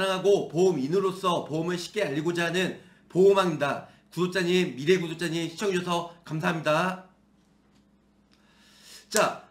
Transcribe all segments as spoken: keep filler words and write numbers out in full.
사랑하고 보험인으로서 보험을 쉽게 알리고자 하는 보험왕입니다. 구독자님, 미래 구독자님 시청해주셔서 감사합니다. 자,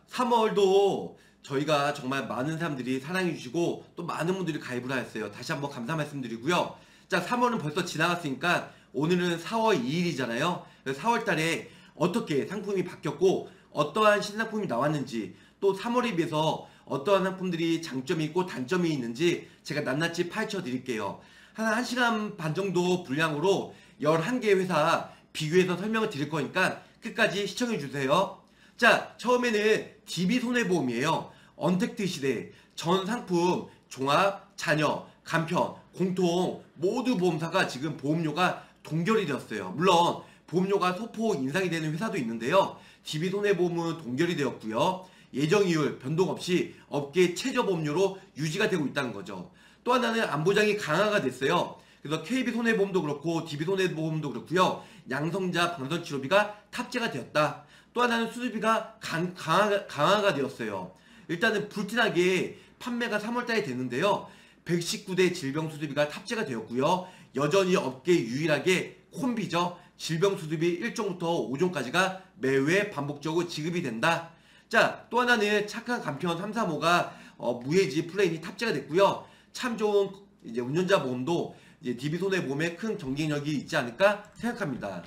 삼월도 저희가 정말 많은 사람들이 사랑해주시고 또 많은 분들이 가입을 하였어요. 다시 한번 감사 말씀드리고요. 자, 삼월은 벌써 지나갔으니까 오늘은 사월 이일이잖아요. 사월달에 어떻게 상품이 바뀌었고 어떠한 신상품이 나왔는지, 또 삼월에 비해서 어떠한 상품들이 장점이 있고 단점이 있는지 제가 낱낱이 파헤쳐 드릴게요. 한 1시간 반 정도 분량으로 열한 개 회사 비교해서 설명을 드릴 거니까 끝까지 시청해 주세요. 자, 처음에는 디비손해보험이에요. 언택트 시대 전 상품, 종합, 자녀, 간편, 공통 모두 보험사가 지금 보험료가 동결이 되었어요. 물론 보험료가 소폭 인상이 되는 회사도 있는데요. 디비손해보험은 동결이 되었고요. 예정이율 변동 없이 업계 최저보험료로 유지가 되고 있다는 거죠. 또 하나는 안보장이 강화가 됐어요. 그래서 케이비손해보험도 그렇고 디비손해보험도 그렇고요. 양성자 방선치료비가 탑재가 되었다. 또 하나는 수수비가 강, 강화, 강화가 되었어요. 일단은 불티나게 판매가 삼월달에 됐는데요. 백십구 대 질병수수비가 탑재가 되었고요. 여전히 업계 유일하게 콤비죠. 질병수수비 일 종부터 오 종까지가 매회 반복적으로 지급이 된다. 자, 또 하나는 착한 간편 삼삼오가 어, 무해지 플레인이 탑재가 됐고요. 참 좋은 이제 운전자 보험도 이제 디비손해보험에 큰 경쟁력이 있지 않을까 생각합니다.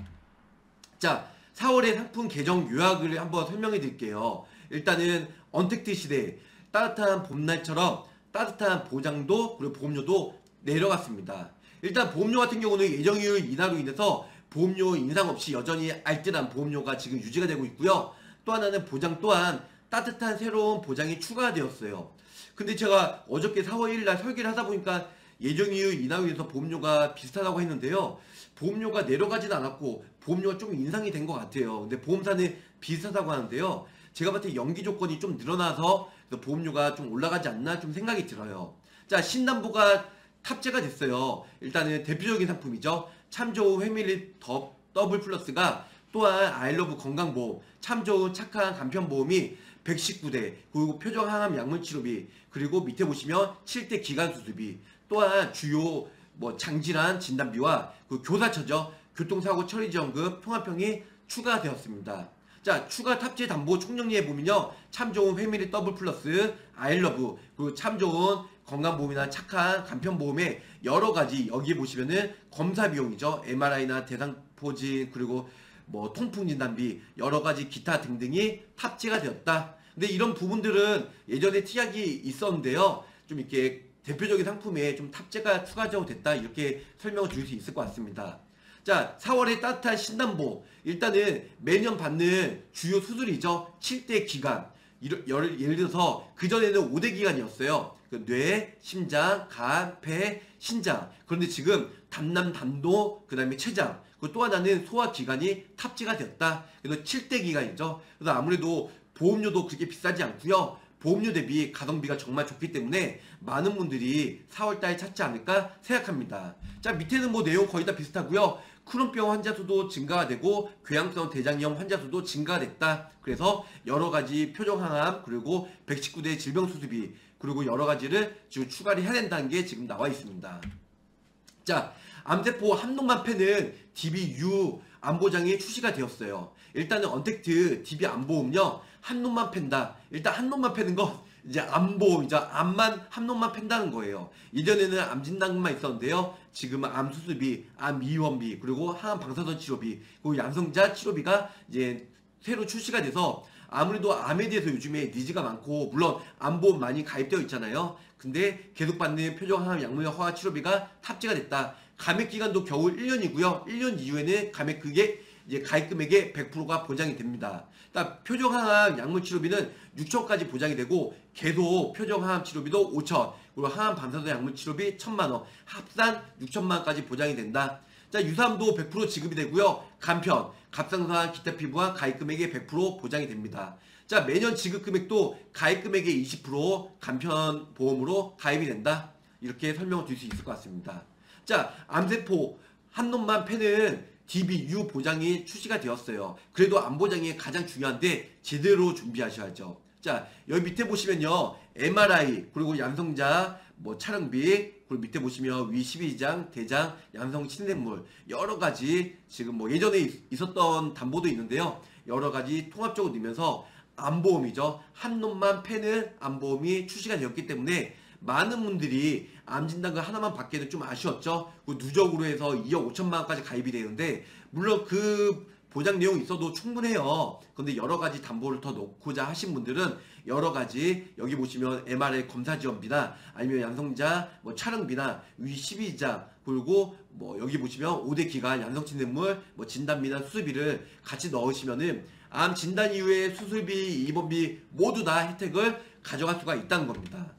자, 사월의 상품 개정 요약을 한번 설명해 드릴게요. 일단은 언택트 시대 따뜻한 봄날처럼 따뜻한 보장도 그리고 보험료도 내려갔습니다. 일단 보험료 같은 경우는 예정이율 인하로 인해서 보험료 인상 없이 여전히 알뜰한 보험료가 지금 유지가 되고 있고요. 또 하나는 보장 또한 따뜻한 새로운 보장이 추가되었어요. 근데 제가 어저께 사월 일일 날 설계를 하다 보니까 예정이율 인하로 인해서 보험료가 비슷하다고 했는데요. 보험료가 내려가진 않았고 보험료가 좀 인상이 된 것 같아요. 근데 보험사는 비슷하다고 하는데요. 제가 봤을 때 연기 조건이 좀 늘어나서 보험료가 좀 올라가지 않나 좀 생각이 들어요. 자, 신담보가 탑재가 됐어요. 일단은 대표적인 상품이죠. 참 좋은 회밀리 더 더블 플러스가 또한 아이러브 건강보험, 참 좋은 착한 간편보험이 백십구 대, 그리고 표정항암 약물치료비, 그리고 밑에 보시면 칠 대 기간수술비, 또한 주요 뭐 장질환 진단비와 그 교사처죠. 교통사고 처리지원금 통합형이 추가되었습니다. 자, 추가 탑재 담보 총정리해 보면요. 참 좋은 회밀리 더블 플러스, 아이러브, 그리고 참 좋은 건강보험이나 착한 간편보험에 여러가지 여기에 보시면은 검사비용이죠. 엠알아이나 대상포진, 그리고 뭐 통풍진단비, 여러가지 기타 등등이 탑재가 되었다. 근데 이런 부분들은 예전에 특약이 있었는데요. 좀 이렇게 대표적인 상품에 좀 탑재가 추가적으로 됐다. 이렇게 설명을 드릴 수 있을 것 같습니다. 자, 사월에 따뜻한 신담보. 일단은 매년 받는 주요 수술이죠. 칠 대 기간. 예를 들어서 그전에는 오 대 기간이었어요. 뇌, 심장, 간, 폐, 신장. 그런데 지금 담남, 담도, 그 다음에 췌장. 그리고 또 하나는 소화기관이 탑재가 되었다. 그래서 칠 대 기간이죠. 그래서 아무래도 보험료도 그렇게 비싸지 않고요. 보험료 대비 가성비가 정말 좋기 때문에 많은 분들이 사월달에 찾지 않을까 생각합니다. 자, 밑에는 뭐 내용 거의 다 비슷하고요. 크론병 환자 수도 증가가 되고 궤양성 대장염 환자 수도 증가가 됐다. 그래서 여러가지 표정항암, 그리고 백십구 대 질병수수비, 그리고 여러가지를 지금 추가를 해야 된다는 게 지금 나와 있습니다. 자, 암세포 한놈만 패는 디비유 암보장이 출시가 되었어요. 일단은 언택트 디비 암보험요, 한 놈만 팬다. 일단 한 놈만 패는 거 이제 암보험이죠. 암만 한 놈만 팬다는 거예요. 이전에는 암진단만 있었는데요. 지금은 암수술비, 암이원비, 그리고 항암 방사선 치료비, 그리고 양성자 치료비가 이제 새로 출시가 돼서 아무래도 암에 대해서 요즘에 니즈가 많고, 물론 암보험 많이 가입되어 있잖아요. 근데 계속 받는 표정항암 약물 허가 치료비가 탑재가 됐다. 감액 기간도 겨우 일 년이고요. 일 년 이후에는 감액 그게 이제 가입 금액의 백 퍼센트가 보장이 됩니다. 그러니까 표정항암 약물 치료비는 육천까지 보장이 되고, 계속 표정항암 치료비도 오천, 그리고 항암 방사선 약물 치료비 천만 원, 합산 육천만 원까지 보장이 된다. 자, 유사암도 백 퍼센트 지급이 되고요. 간편, 갑상선 기타 피부와 가입 금액의 백 퍼센트 보장이 됩니다. 자, 매년 지급 금액도 가입 금액의 이십 퍼센트 간편 보험으로 가입이 된다. 이렇게 설명을 드릴 수 있을 것 같습니다. 자, 암세포 한 놈만 패는 디비유 보장이 출시가 되었어요. 그래도 암보장이 가장 중요한데 제대로 준비하셔야죠. 자, 여기 밑에 보시면요, 엠알아이, 그리고 양성자 뭐 촬영비, 그리고 밑에 보시면 위 십이 장, 대장, 양성 신생물 여러 가지 지금 뭐 예전에 있, 있었던 담보도 있는데요. 여러 가지 통합적으로 넣으면서 암보험이죠. 한 놈만 패는 암보험이 출시가 되었기 때문에 많은 분들이 암진단금 하나만 받기에는 좀 아쉬웠죠. 그 누적으로 해서 이억 오천만 원까지 가입이 되는데 물론 그 보장 내용이 있어도 충분해요. 근데 여러 가지 담보를 더 놓고자 하신 분들은 여러 가지 여기 보시면 엠알아이 검사 지원비나 아니면 양성자 뭐 촬영비나 위 십이 장 그리고 뭐 여기 보시면 오 대 기간 양성친생물 뭐 진단비나 수술비를 같이 넣으시면은 암 진단 이후에 수술비, 입원비 모두 다 혜택을 가져갈 수가 있다는 겁니다.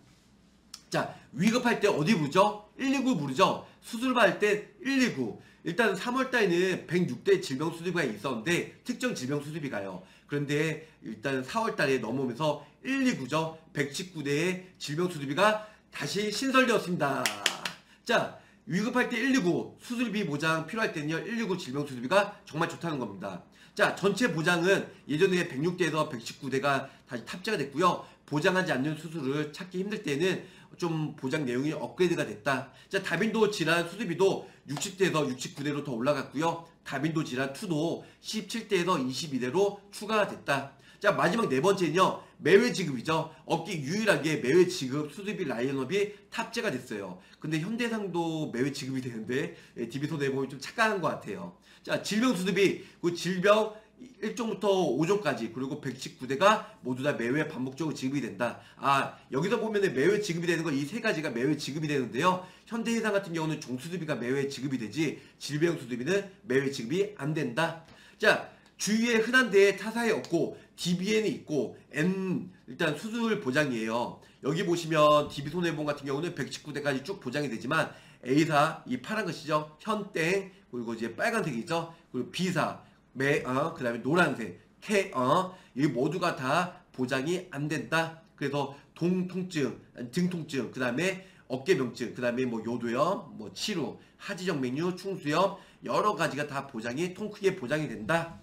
자, 위급할 때 어디 부르죠? 일이구 부르죠. 수술 받을 때 일이구. 일단 삼월 달에는 백육 대 질병 수술비가 있었는데 특정 질병 수술비가요. 그런데 일단 사월 달에 넘어오면서 일이구죠. 백십구 대의 질병 수술비가 다시 신설되었습니다. 자, 위급할 때 일이구 수술비 보장 필요할 때는요 일이구 질병 수술비가 정말 좋다는 겁니다. 자, 전체 보장은 예전에 백육 대에서 백십구 대가 다시 탑재가 됐고요. 보장하지 않는 수술을 찾기 힘들 때는 좀 보장 내용이 업그레이드가 됐다. 자, 다빈도 질환 수술비도 육십 대에서 육십구 대로 더 올라갔고요. 다빈도 질환 이도 십칠 대에서 이십이 대로 추가가 됐다. 자, 마지막 네 번째는요. 매회 지급이죠. 업계 유일하게 매회 지급 수술비 라인업이 탑재가 됐어요. 근데 현대상도 매회 지급이 되는데 디비손해보험이 좀 착각한 것 같아요. 자, 질병 수술비, 그 질병 일 종부터 오 종까지 그리고 백십구 대가 모두 다 매회 반복적으로 지급이 된다. 아, 여기서 보면은 매회 지급이 되는 건 이 세 가지가 매회 지급이 되는데요. 현대해상 같은 경우는 종수술비가 매회 지급이 되지 질병 수술비는 매회 지급이 안 된다. 자, 주위에 흔한 데에 타사에 없고 디비엔이 있고 N 일단 수술 보장이에요. 여기 보시면 디비손해보험 같은 경우는 백십구 대까지 쭉 보장이 되지만 A사 이 파란 것이죠. 현땡 그리고 이제 빨간색이죠. 그리고 B사 매, 어, 그 다음에 노란색, K, 어, 이 모두가 다 보장이 안 된다. 그래서 동통증, 등통증, 그 다음에 어깨병증, 그 다음에 뭐 요도염, 뭐 치루, 하지정맥류, 충수염, 여러 가지가 다 보장이, 통 크게 보장이 된다.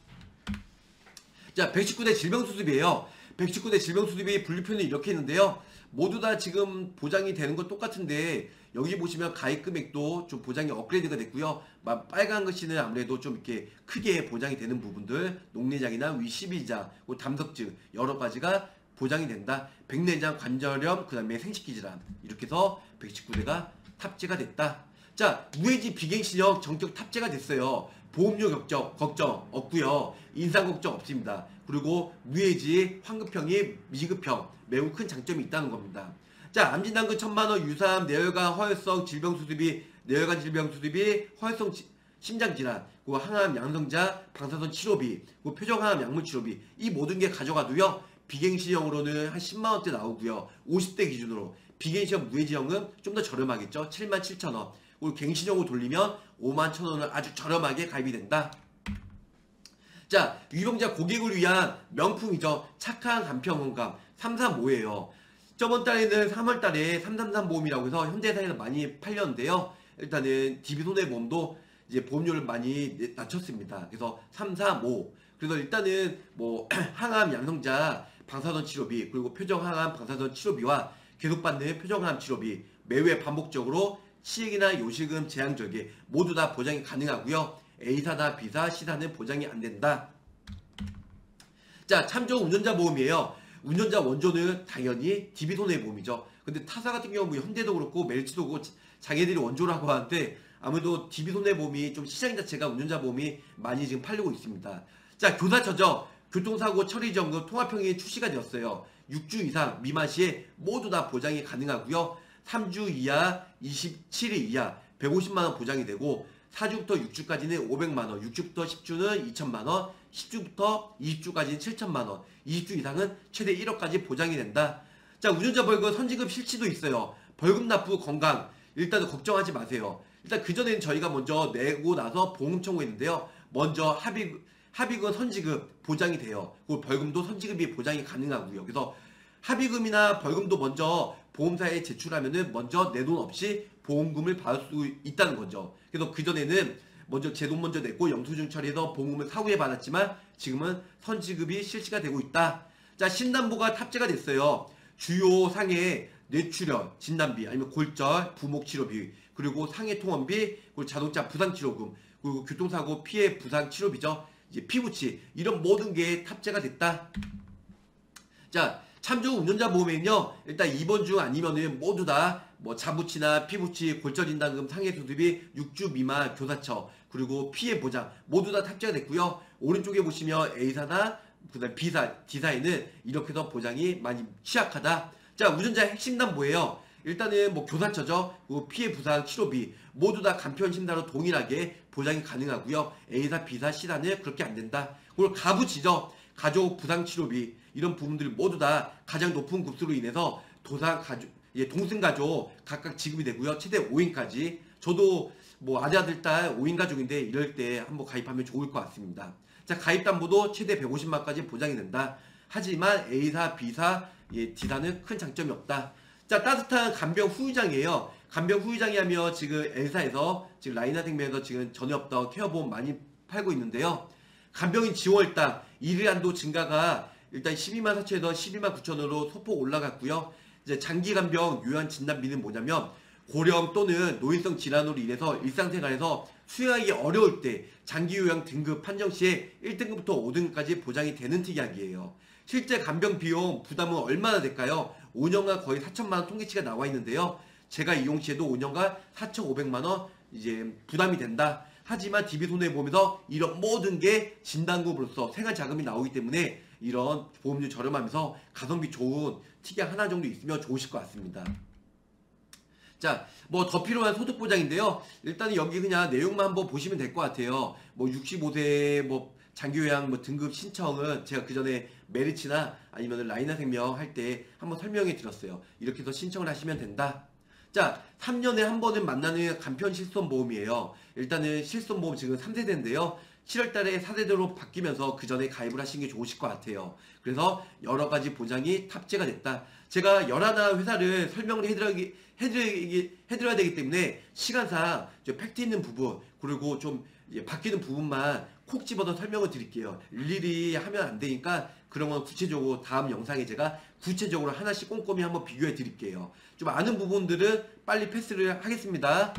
자, 백십구 대 질병수술비에요. 백십구 대 질병수술비 분류표는 이렇게 있는데요. 모두 다 지금 보장이 되는 건 똑같은데 여기 보시면 가입 금액도 좀 보장이 업그레이드가 됐고요. 빨간 것이는 아무래도 좀 이렇게 크게 보장이 되는 부분들 녹내장이나 위 십이 장, 담석증 여러 가지가 보장이 된다. 백내장, 관절염, 그 다음에 생식기 질환 이렇게 해서 백십구 대가 탑재가 됐다. 자, 무해지 비갱신형 정격 탑재가 됐어요. 보험료 걱정, 걱정 없고요. 인상 걱정 없습니다. 그리고 무해지 환급형이 미급형 매우 큰 장점이 있다는 겁니다. 자, 암진단금 천만 원, 유사암, 뇌혈관, 허혈성 질병수술비, 뇌혈관 질병수술비, 허혈성 지, 심장질환, 그 항암 양성자, 방사선 치료비, 그 표정항암 약물 치료비 이 모든 게 가져가도요. 비갱신형으로는 한 십만 원대 나오고요. 오십 대 기준으로 비갱신형 무해지형은 좀 더 저렴하겠죠. 칠만 칠천 원. 그리고 갱신형으로 돌리면 오만 천 원을 아주 저렴하게 가입이 된다. 자, 유병자 고객을 위한 명품이죠. 착한 간편 건강 삼삼오예요. 저번 달에는 삼월 달에 삼삼삼 보험이라고 해서 현대사에서 많이 팔렸는데요. 일단은 디비손해보험도 이제 보험료를 많이 낮췄습니다. 그래서 삼삼오. 그래서 일단은 뭐 항암 양성자 방사선 치료비 그리고 표정항암 방사선 치료비와 계속 받는 표정항암 치료비 매회 반복적으로 시액이나 요실금 제한절개 모두 다 보장이 가능하고요. A사나 B사, C사는 보장이 안 된다. 자, 참조 운전자 보험이에요. 운전자 원조는 당연히 디비손해보험이죠. 근데 타사 같은 경우 뭐 현대도 그렇고 멜츠도 그렇고 자기들이 원조라고 하는데 아무래도 디비손해보험이 좀 시장 자체가 운전자 보험이 많이 지금 팔리고 있습니다. 자, 교사처죠. 교통사고 처리지원금 통합형이 출시가 되었어요. 육 주 이상 미만 시에 모두 다 보장이 가능하고요. 삼 주 이하, 이십칠 일 이하 백오십만 원 보장이 되고 사 주부터 육 주까지는 오백만 원, 육 주부터 십 주는 이천만 원, 십 주부터 이십 주까지는 칠천만 원, 이십 주 이상은 최대 일억까지 보장이 된다. 자, 운전자 벌금 선지급 실시도 있어요. 벌금 납부 건강 일단 걱정하지 마세요. 일단 그전에는 저희가 먼저 내고 나서 보험 청구했는데요. 먼저 합의, 합의금 선지급 보장이 돼요. 그리고 벌금도 선지급이 보장이 가능하고요. 그래서 합의금이나 벌금도 먼저 보험사에 제출하면은 먼저 내 돈 없이 보험금을 받을 수 있다는 거죠. 그래서 그전에는 먼저 제 돈 먼저 냈고 영수증 처리해서 보험금을 사후에 받았지만 지금은 선지급이 실시가 되고 있다. 자, 신담보가 탑재가 됐어요. 주요 상해 뇌출혈 진단비, 아니면 골절, 부목 치료비, 그리고 상해 통원비, 그리고 자동차 부상 치료금, 그리고 교통사고 피해 부상 치료비죠. 이제 피부치, 이런 모든 게 탑재가 됐다. 자, 참조 운전자 보험에는요, 일단 이번 주 아니면은 모두 다 뭐 자부치나 피부치, 골절진단금, 상해수수비, 육 주 미만 교사처, 그리고 피해 보장 모두 다 탑재가 됐고요. 오른쪽에 보시면 A사나 그다음 B사, D사에는 이렇게 해서 보장이 많이 취약하다. 자, 운전자의 핵심단 뭐예요? 일단은 뭐 교사처죠. 그리고 피해 부상 치료비 모두 다 간편 심사로 동일하게 보장이 가능하고요. A사, B사, C사는 그렇게 안 된다. 그리고 가부치죠. 가족 부상 치료비, 이런 부분들이 모두 다 가장 높은 급수로 인해서 도상 가족, 예, 동승 가족 각각 지급이 되고요. 최대 오 인까지. 저도 뭐 아들 아들 딸 오 인 가족인데 이럴 때 한번 가입하면 좋을 것 같습니다. 자, 가입담보도 최대 백오십만까지 보장이 된다. 하지만 A사, B사, 예, D사는 큰 장점이 없다. 자, 따뜻한 간병 후유장이에요. 간병 후유장이 하면 지금 L사에서 지금 라이나생명에서 지금 전에 없던 케어보험 많이 팔고 있는데요. 간병인 지원일당 일일한도 증가가 일단 십이만 사천에서 십이만 구천으로 소폭 올라갔고요. 이제 장기 간병 요양 진단비는 뭐냐면 고령 또는 노인성 질환으로 인해서 일상생활에서 수행하기 어려울 때 장기 요양 등급 판정 시에 일 등급부터 오 등급까지 보장이 되는 특약이에요. 실제 간병 비용 부담은 얼마나 될까요? 오 년간 거의 사천만 원 통계치가 나와 있는데요. 제가 이용 시에도 오 년간 사천오백만 원 이제 부담이 된다. 하지만 디비손해보험에서 이런 모든 게 진단금으로서 생활자금이 나오기 때문에 이런 보험료 저렴하면서 가성비 좋은 특약 하나 정도 있으면 좋으실 것 같습니다. 자, 뭐 더 필요한 소득보장인데요. 일단은 여기 그냥 내용만 한번 보시면 될 것 같아요. 뭐 육십오 세 뭐 장기요양 뭐 등급 신청은 제가 그 전에 메리츠나 아니면 라이나생명 할 때 한번 설명해 드렸어요. 이렇게 해서 신청을 하시면 된다. 자, 삼 년에 한 번은 만나는 간편 실손보험이에요. 일단은 실손보험 지금 삼 세대인데요. 칠월 달에 사 세대로 바뀌면서 그 전에 가입을 하시는 게 좋으실 것 같아요. 그래서 여러 가지 보장이 탑재가 됐다. 제가 열하나 회사를 설명을 해드려야, 해드려야, 해드려야 되기 때문에 시간상 좀 팩트 있는 부분, 그리고 좀 바뀌는 부분만 콕 집어서 설명을 드릴게요. 일일이 하면 안 되니까 그런 건 구체적으로 다음 영상에 제가 구체적으로 하나씩 꼼꼼히 한번 비교해 드릴게요. 좀 아는 부분들은 빨리 패스를 하겠습니다.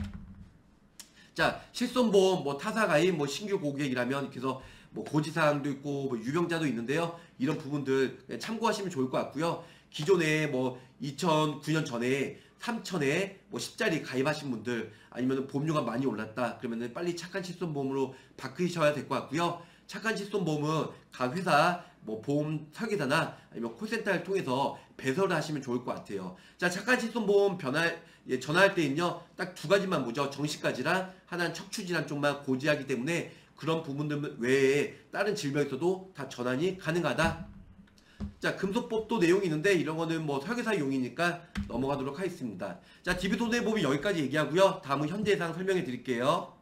자, 실손보험, 뭐 타사가입, 뭐 신규 고객이라면 이렇게 해서 뭐 고지사항도 있고 뭐 유병자도 있는데요. 이런 부분들 참고하시면 좋을 것 같고요. 기존에 뭐 이천구 년 전에 삼천에 뭐 십짜리 가입하신 분들, 아니면 보험료가 많이 올랐다 그러면은 빨리 착한 실손보험으로 바꾸셔야 될 것 같고요. 착한 실손보험은 각 회사 뭐 보험 설계사나 아니면 콜센터를 통해서 배설을 하시면 좋을 것 같아요. 자, 착한 실손보험 변할 예, 전화할 때는요 딱 두 가지만 보죠. 정시까지랑 하나는 척추질환 쪽만 고지하기 때문에 그런 부분들 외에 다른 질병 있어도 다 전환이 가능하다. 자, 금소법도 내용이 있는데 이런 거는 뭐 설계사용이니까 넘어가도록 하겠습니다. 자, 디비손해보험이 여기까지 얘기하고요. 다음은 현대해상 설명해 드릴게요.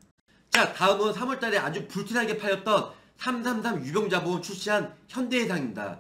자, 다음은 삼월 달에 아주 불티나게 팔렸던 삼삼삼 유병자보험 출시한 현대해상입니다.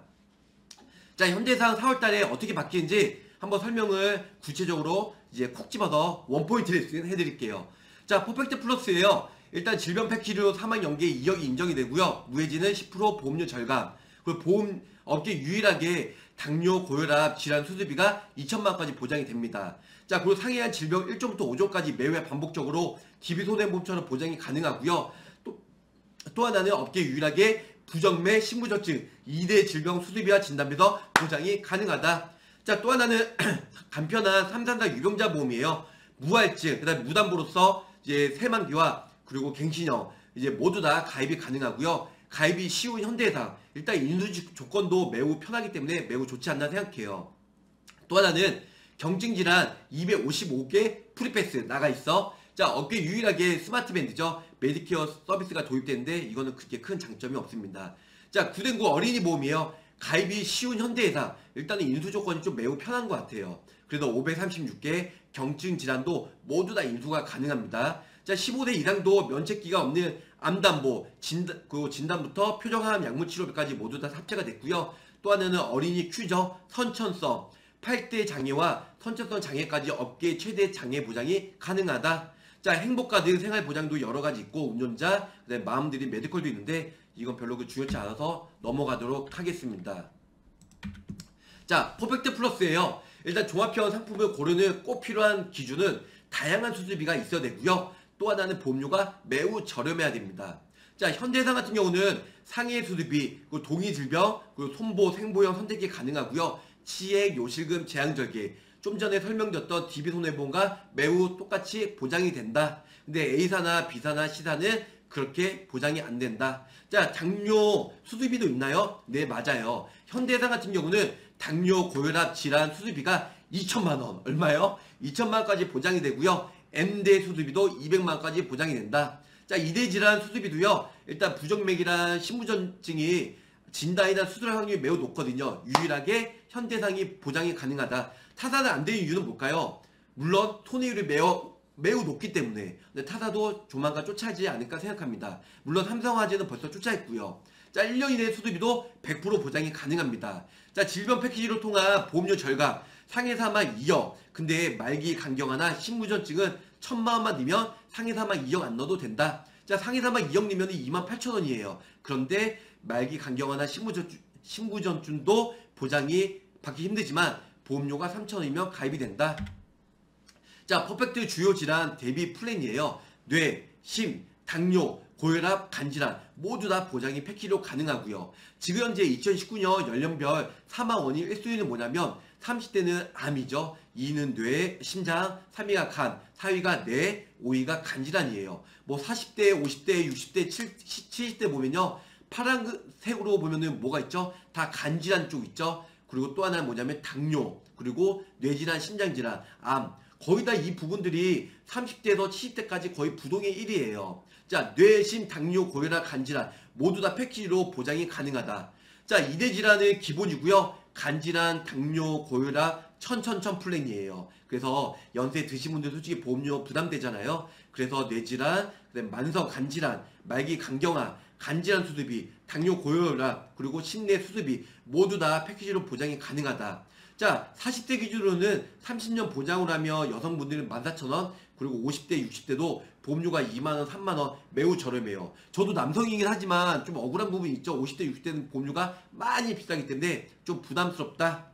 자, 현대해상 사월 달에 어떻게 바뀌는지 한번 설명을 구체적으로 이제 콕 집어서 원포인트 레슨 해드릴게요. 자, 퍼펙트 플러스예요. 일단 질병 패키지로 사망 연계 이억이 인정이 되고요. 무해지는 십 퍼센트 보험료 절감. 그리고 보험 업계 유일하게 당뇨, 고혈압, 질환 수술비가 이천만 원까지 보장이 됩니다. 자, 그리고 상해한 질병 일 종부터 오 종까지 매회 반복적으로 디비손해보험처럼 보장이 가능하고요. 또, 또 하나는 업계 유일하게 부정맥, 심부전증, 이 대 질병 수술비와 진단비에서 보장이 가능하다. 자, 또 하나는 간편한 삼삼삼 유병자 보험이에요. 무할증, 그 다음에 무담보로서 이제 새만기와 그리고 갱신형 이제 모두 다 가입이 가능하고요. 가입이 쉬운 현대해상, 일단 인수 조건도 매우 편하기 때문에 매우 좋지 않나 생각해요. 또 하나는 경증질환 이백오십오 개 프리패스 나가 있어. 자, 업계 유일하게 스마트밴드죠. 메디케어 서비스가 도입되는데 이거는 그렇게 큰 장점이 없습니다. 자, 구된구 어린이 보험이에요. 가입이 쉬운 현대해상, 일단은 인수 조건이 좀 매우 편한 것 같아요. 그래서 오백삼십육 개 경증 질환도 모두 다 인수가 가능합니다. 자, 십오 세 이상도 면책기가 없는 암담보, 진단, 그 진단부터 표정암 약물 치료비까지 모두 다 탑재가 됐고요. 또 하나는 어린이 큐저, 선천성, 팔 대 장애와 선천성 장애까지 업계 최대 장애 보장이 가능하다. 자, 행복카드 생활 보장도 여러 가지 있고 운전자, 그다음에 마음들이 메디컬도 있는데 이건 별로 그 중요치 않아서 넘어가도록 하겠습니다. 자, 퍼펙트 플러스예요. 일단 종합형 상품을 고르는 꼭 필요한 기준은 다양한 수술비가 있어야 되고요. 또 하나는 보험료가 매우 저렴해야 됩니다. 자, 현대해상 같은 경우는 상해 수술비, 그리고 동의 질병, 그리고 손보, 생보형 선택이 가능하고요. 치액, 요실금, 재앙절개, 좀 전에 설명드렸던 디비손해보험과 매우 똑같이 보장이 된다. 근데 A사나 B사나 C사는 그렇게 보장이 안 된다. 자, 당뇨 수술비도 있나요? 네, 맞아요. 현대해상 같은 경우는 당뇨, 고혈압, 질환 수술비가 이천만 원. 얼마요? 이천만 원까지 보장이 되고요. M대 수술비도 이백만 원까지 보장이 된다. 자, 이대 질환 수술비도요. 일단 부정맥이란 심부전증이 진단이나 수술 확률이 매우 높거든요. 유일하게 현대해상이 보장이 가능하다. 타사는 안 되는 이유는 뭘까요? 물론 손해율이 매우 매우 높기 때문에. 근데 타사도 조만간 쫓아지지 않을까 생각합니다. 물론 삼성화재는 벌써 쫓아했고요. 자, 일 년 이내 수술비도 백 퍼센트 보장이 가능합니다. 자, 질병 패키지로 통한 보험료 절감, 상해사망 이억. 근데 말기 간경화나 심부전증은 천만 원만 넣으면 상해사망 이억 안 넣어도 된다. 자, 상해사망 이억 넣으면 이만 팔천 원이에요. 그런데 말기 간경화나 심부전증, 심부전증도 보장이 받기 힘들지만 보험료가 삼천 원이면 가입이 된다. 자, 퍼펙트 주요 질환 대비 플랜이에요. 뇌, 심, 당뇨, 고혈압, 간질환 모두 다 보장이 패키지로 가능하고요. 지금 현재 이천십구 년 연령별 사망 원인 일 순위는 뭐냐면 삼십 대는 암이죠. 이 위는 뇌, 심장, 삼 위가 간, 사 위가 뇌, 오 위가 간질환이에요. 뭐 사십 대, 오십 대, 육십 대, 칠십 대 보면요. 파란색으로 보면은 뭐가 있죠? 다 간질환 쪽 있죠. 그리고 또 하나는 뭐냐면 당뇨, 그리고 뇌질환, 심장질환, 암. 거의 다 이 부분들이 삼십 대에서 칠십 대까지 거의 부동의 일 위예요. 자, 뇌, 심, 당뇨, 고혈압, 간질환 모두 다 패키지로 보장이 가능하다. 자, 이대 질환은 기본이고요. 간질환, 당뇨, 고혈압, 천천천 플랜이에요. 그래서 연세 드신 분들 솔직히 보험료 부담되잖아요. 그래서 뇌질환, 그다음에 만성 간질환, 말기 간경화, 간질환 수술비, 당뇨, 고혈압, 그리고 심내 수술비 모두 다 패키지로 보장이 가능하다. 자, 사십 대 기준으로는 삼십 년 보장을 하며 여성분들은 만 사천 원, 그리고 오십 대, 육십 대도 보험료가 이만 원, 삼만 원 매우 저렴해요. 저도 남성이긴 하지만 좀 억울한 부분이 있죠. 오십 대, 육십 대는 보험료가 많이 비싸기 때문에 좀 부담스럽다.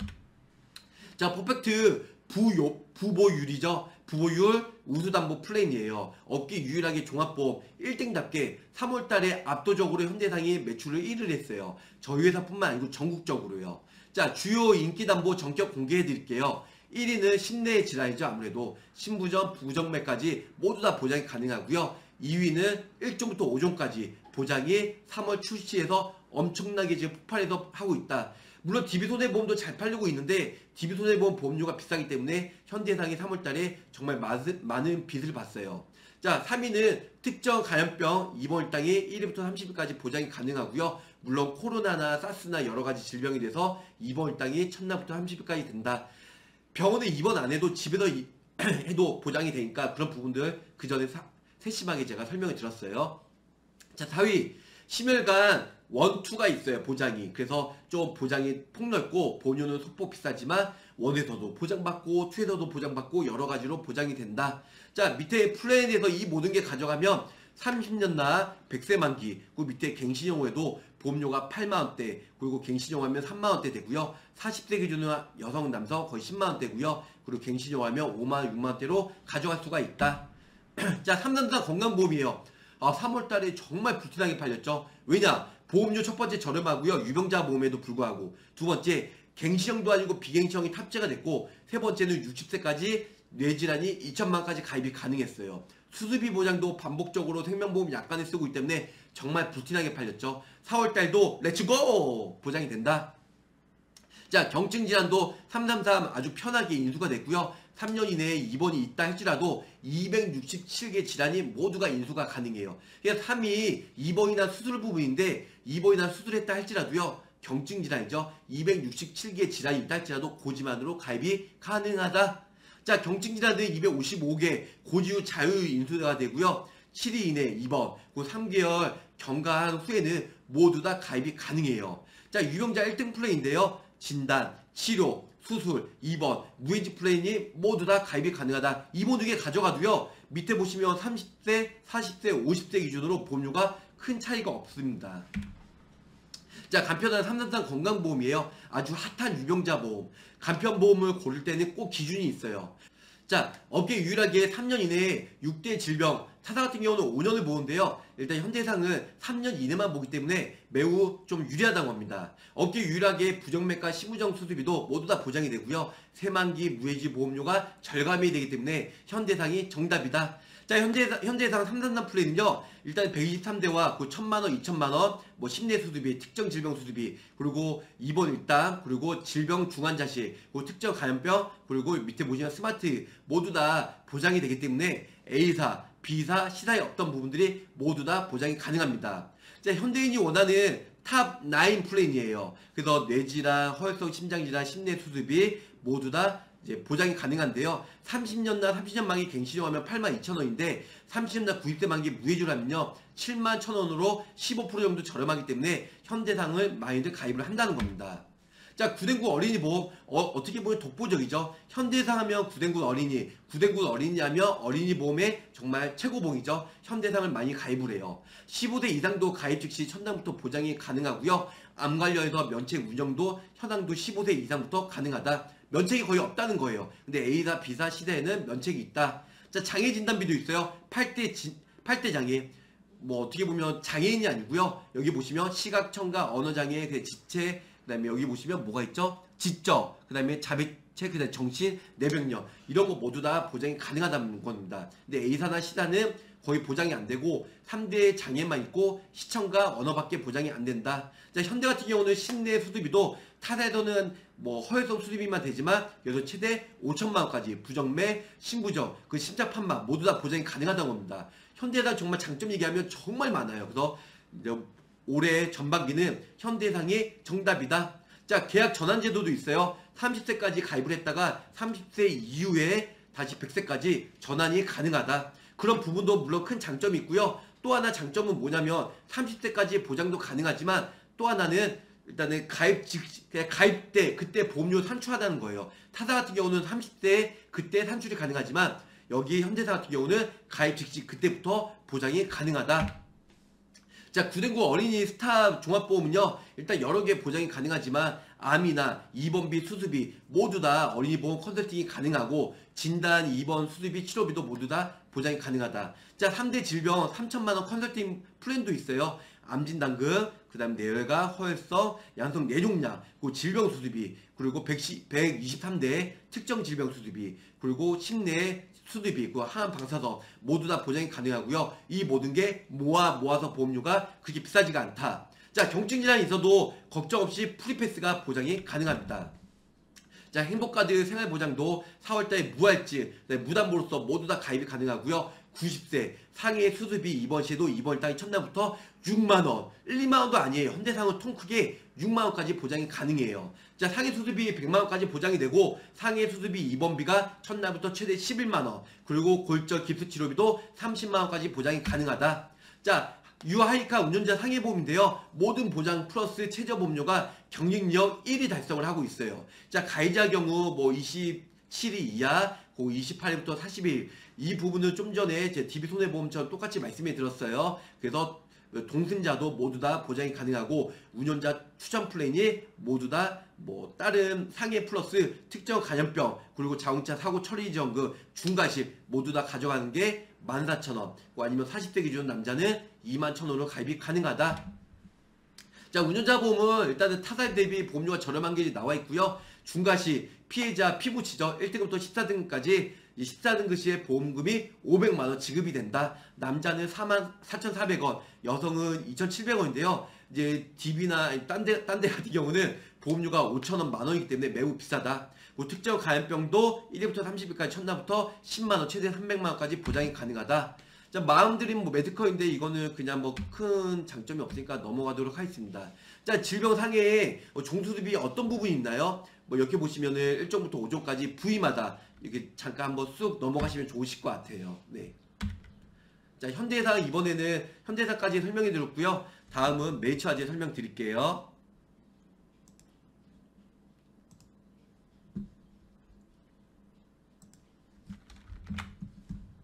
자, 퍼펙트 부요, 부보율이죠. 부보율 우수담보 플랜이에요. 업계 유일하게 종합보험 일 등답게 삼월 달에 압도적으로 현대해상이 매출을 일 위를 했어요. 저희 회사뿐만 아니고 전국적으로요. 자, 주요 인기담보 전격 공개해 드릴게요. 일 위는 심내 질환이죠. 아무래도 심부전, 부정맥까지 모두 다 보장이 가능하고요. 이 위는 일 종부터 오 종까지 보장이 삼월 출시해서 엄청나게 지금 폭발해서 하고 있다. 물론 디비손해보험도 잘 팔리고 있는데 디비손해보험 보험료가 비싸기 때문에 현대해상이 삼월 달에 정말 많은 빚을 봤어요. 자, 삼 위는 특정 감염병 입원 일당이 일 위부터 삼십 일까지 보장이 가능하고요. 물론 코로나나 사스나 여러가지 질병이 돼서 입원 일당이 첫날부터 삼십 일까지 된다. 병원에 입원 안 해도 집에서 이, 해도 보장이 되니까 그런 부분들 그 전에 세심하게 제가 설명을 드렸어요. 자, 사 위 심혈관 원투가 있어요. 보장이. 그래서 좀 보장이 폭넓고 보험료는 소폭 비싸지만 원에서도 보장받고 투에서도 보장받고 여러가지로 보장이 된다. 자, 밑에 플랜에서 이 모든 게 가져가면 삼십 년 나 백 세 만기, 그 밑에 갱신형에도 보험료가 팔만 원대, 그리고 갱신형 하면 삼만 원대 되고요. 사십 세 기준으로 여성, 남성 거의 십만 원대고요. 그리고 갱신형 하면 오만 원, 육만 원대로 가져갈 수가 있다. 자, 삼 단 건강보험이에요. 아, 삼월 달에 정말 불티나게 팔렸죠. 왜냐? 보험료 첫 번째 저렴하고요. 유병자 보험에도 불구하고. 두 번째, 갱신형도 아니고 비갱신형이 탑재가 됐고, 세 번째는 육십 세까지 뇌질환이 이천만 원까지 가입이 가능했어요. 수술비 보장도 반복적으로 생명보험 약관을 쓰고 있기 때문에 정말 불티나게 팔렸죠. 사월 달도 렛츠고! 보장이 된다. 자, 경증질환도 삼삼삼 아주 편하게 인수가 됐고요. 삼 년 이내에 입원이 있다 할지라도 이백육십칠 개 질환이 모두가 인수가 가능해요. 그래서 삼 위 입원이나 수술 부분인데 입원이나 수술했다 할지라도요. 경증질환이죠. 이백육십칠 개 질환이 있다 할지라도 고지만으로 가입이 가능하다. 자, 경증질환은 이백오십오 개 고지후 자유 인수가 되고요. 칠 일 이내 입원, 그 삼 개월 경과한 후에는 모두 다 가입이 가능해요. 자, 유병자 일 등 플랜인데요. 진단, 치료, 수술, 입원, 무해지 플랜이 모두 다 가입이 가능하다. 이 모든 게 가져가도요. 밑에 보시면 삼십 세, 사십 세, 오십 세 기준으로 보험료가 큰 차이가 없습니다. 자, 간편한 삼삼삼 건강보험이에요. 아주 핫한 유병자 보험. 간편보험을 고를 때는 꼭 기준이 있어요. 자, 업계 유일하게 삼 년 이내에 육 대 질병, 타사 같은 경우는 오 년을 보는데요. 일단 현대해상은 삼 년 이내만 보기 때문에 매우 좀 유리하다고 합니다. 업계 유일하게 부정맥과 심부정 수술비도 모두 다 보장이 되고요. 새만기 무해지 보험료가 절감이 되기 때문에 현대해상이 정답이다. 자, 현대, 현대해상 삼삼삼 플랜은요, 일단 백이십삼 대와 그 천만 원, 이천만 원, 뭐 심내 수술비, 특정 질병 수술비, 그리고 입원 일당, 그리고 질병 중환자실, 그리고 특정 감염병, 그리고 밑에 보시면 스마트 모두 다 보장이 되기 때문에 A사, B사, C사의 어떤 부분들이 모두 다 보장이 가능합니다. 자, 현대인이 원하는 탑 나인 플랜이에요. 그래서 뇌질환, 허혈성 심장질환, 심내 수술비 모두 다 이제 보장이 가능한데요. 삼십 년나 삼십 년 만기 갱신형하면 팔만 이천 원인데 삼십 년나 구십 대 만기 무해지로 하면요 칠만 천 원으로 십오 퍼센트 정도 저렴하기 때문에 현대상을 많이들 가입을 한다는 겁니다. 자, 구den구 어린이 보험 어, 어떻게 보면 독보적이죠. 현대상 하면 구den구 어린이, 구den구 어린이 하면 어린이 보험의 정말 최고봉이죠. 현대상을 많이 가입을 해요. 십오 대 이상도 가입 즉시 첫날부터 보장이 가능하고요. 암 관련해서 면책 운영도 현황도 십오 세 이상부터 가능하다. 면책이 거의 없다는 거예요. 근데 A사, B사, C사에는 면책이 있다. 자, 장애 진단비도 있어요. 팔 대 진, 팔 대 장애. 뭐 어떻게 보면 장애인이 아니고요. 여기 보시면 시각, 청각, 언어장애, 그 지체, 그 다음에 여기 보시면 뭐가 있죠? 지적, 그 다음에 자백체, 그 다음에 정신, 내병력 이런 거 모두 다 보장이 가능하다는 겁니다. 근데 A사나 C사는 거의 보장이 안 되고 삼 대 장애만 있고 시청과 언어밖에 보장이 안 된다. 자, 현대 같은 경우는 심내 수술비도 타사에서는 뭐 허혈성 수술비만 되지만 여기서 최대 오천만 원까지 부정맥, 심부정, 그 심장판만 모두 다 보장이 가능하다고 합니다. 현대해상 정말 장점 얘기하면 정말 많아요. 그래서 올해 전반기는 현대해상이 정답이다. 자, 계약 전환 제도도 있어요. 삼십 세까지 가입을 했다가 삼십 세 이후에 다시 백 세까지 전환이 가능하다. 그런 부분도 물론 큰 장점이 있고요. 또 하나 장점은 뭐냐면 삼십 세까지 보장도 가능하지만 또 하나는 일단은 가입 직 가입 때 그때 보험료 산출하다는 거예요. 타사 같은 경우는 삼십 세 그때 산출이 가능하지만 여기 현대사 같은 경우는 가입 직시 그때부터 보장이 가능하다. 자, 구den구 어린이 스타 종합보험은요 일단 여러 개 보장이 가능하지만 암이나 입원비, 수술비 모두 다 어린이 보험 컨설팅이 가능하고 진단, 입원, 수술비, 치료비도 모두 다 보장이 가능하다. 자, 삼 대 질병 삼천만 원 컨설팅 플랜도 있어요. 암진단금, 그 다음 뇌혈관, 허혈성, 양성 뇌종양, 그리고 질병 수술비, 그리고 백이십삼 대 특정 질병 수술비, 그리고 심내 수술비, 그 항암 방사선 모두 다 보장이 가능하고요. 이 모든 게 모아 모아서 보험료가 그렇게 비싸지가 않다. 자, 경증 질환이 있어도 걱정 없이 프리패스가 보장이 가능합니다. 자, 행복카드 생활보장도 사월달에 무할증, 무담보로서 모두 다 가입이 가능하고요. 구십 세 상해 수술비 입원 시에도 입원 일당이 첫날부터 육만 원, 일, 이만 원도 아니에요. 현대상은 통 크게 육만 원까지 보장이 가능해요. 자, 상해 수술비 백만 원까지 보장이 되고 상해 수술비 입원비가 첫날부터 최대 십일만 원, 그리고 골절 깁스 치료비도 삼십만 원까지 보장이 가능하다. 자, 유아하이카 운전자 상해보험인데요. 모든 보장 플러스 최저보험료가 경쟁력 일 위 달성을 하고 있어요. 자, 가해자 경우 뭐 이십칠 일 이하, 그 이십팔 일부터 사십 일 이 부분은 좀 전에 제 디비손해보험처럼 똑같이 말씀해 드렸어요. 그래서 동승자도 모두 다 보장이 가능하고 운전자 추천 플랜이 모두 다 뭐 다른 상해 플러스 특정 감염병 그리고 자동차 사고 처리 지원금 중과실 모두 다 가져가는 게 만 사천 원, 아니면 사십 세 기준 남자는 이만 천 원으로 가입이 가능하다. 자, 운전자 보험은 일단은 타사 대비 보험료가 저렴한 게 나와 있고요. 중과시, 피해자, 피부 지적 일 등급부터 십사 등급까지 십사 등급 시에 보험금이 오백만 원 지급이 된다. 남자는 사만 사천사백 원, 여성은 이천칠백 원인데요. 이제 디비나 딴 데, 딴 데 같은 경우는 보험료가 오천 원, 만 원이기 때문에 매우 비싸다. 뭐 특정 감염병도 일 일부터 삼십 일까지 첫날부터 십만 원, 최대 삼백만 원까지 보장이 가능하다. 자, 마음드림 뭐 메디컬인데 이거는 그냥 뭐 큰 장점이 없으니까 넘어가도록 하겠습니다. 자, 질병 상해에 종수습이 어떤 부분이 있나요? 뭐 이렇게 보시면은 일 종부터 오 종까지 부위마다 이렇게 잠깐 한번 쑥 넘어가시면 좋으실 것 같아요. 네. 자, 현대해상 이번에는 현대해상까지 설명해 드렸고요. 다음은 메이처아재 설명 드릴게요.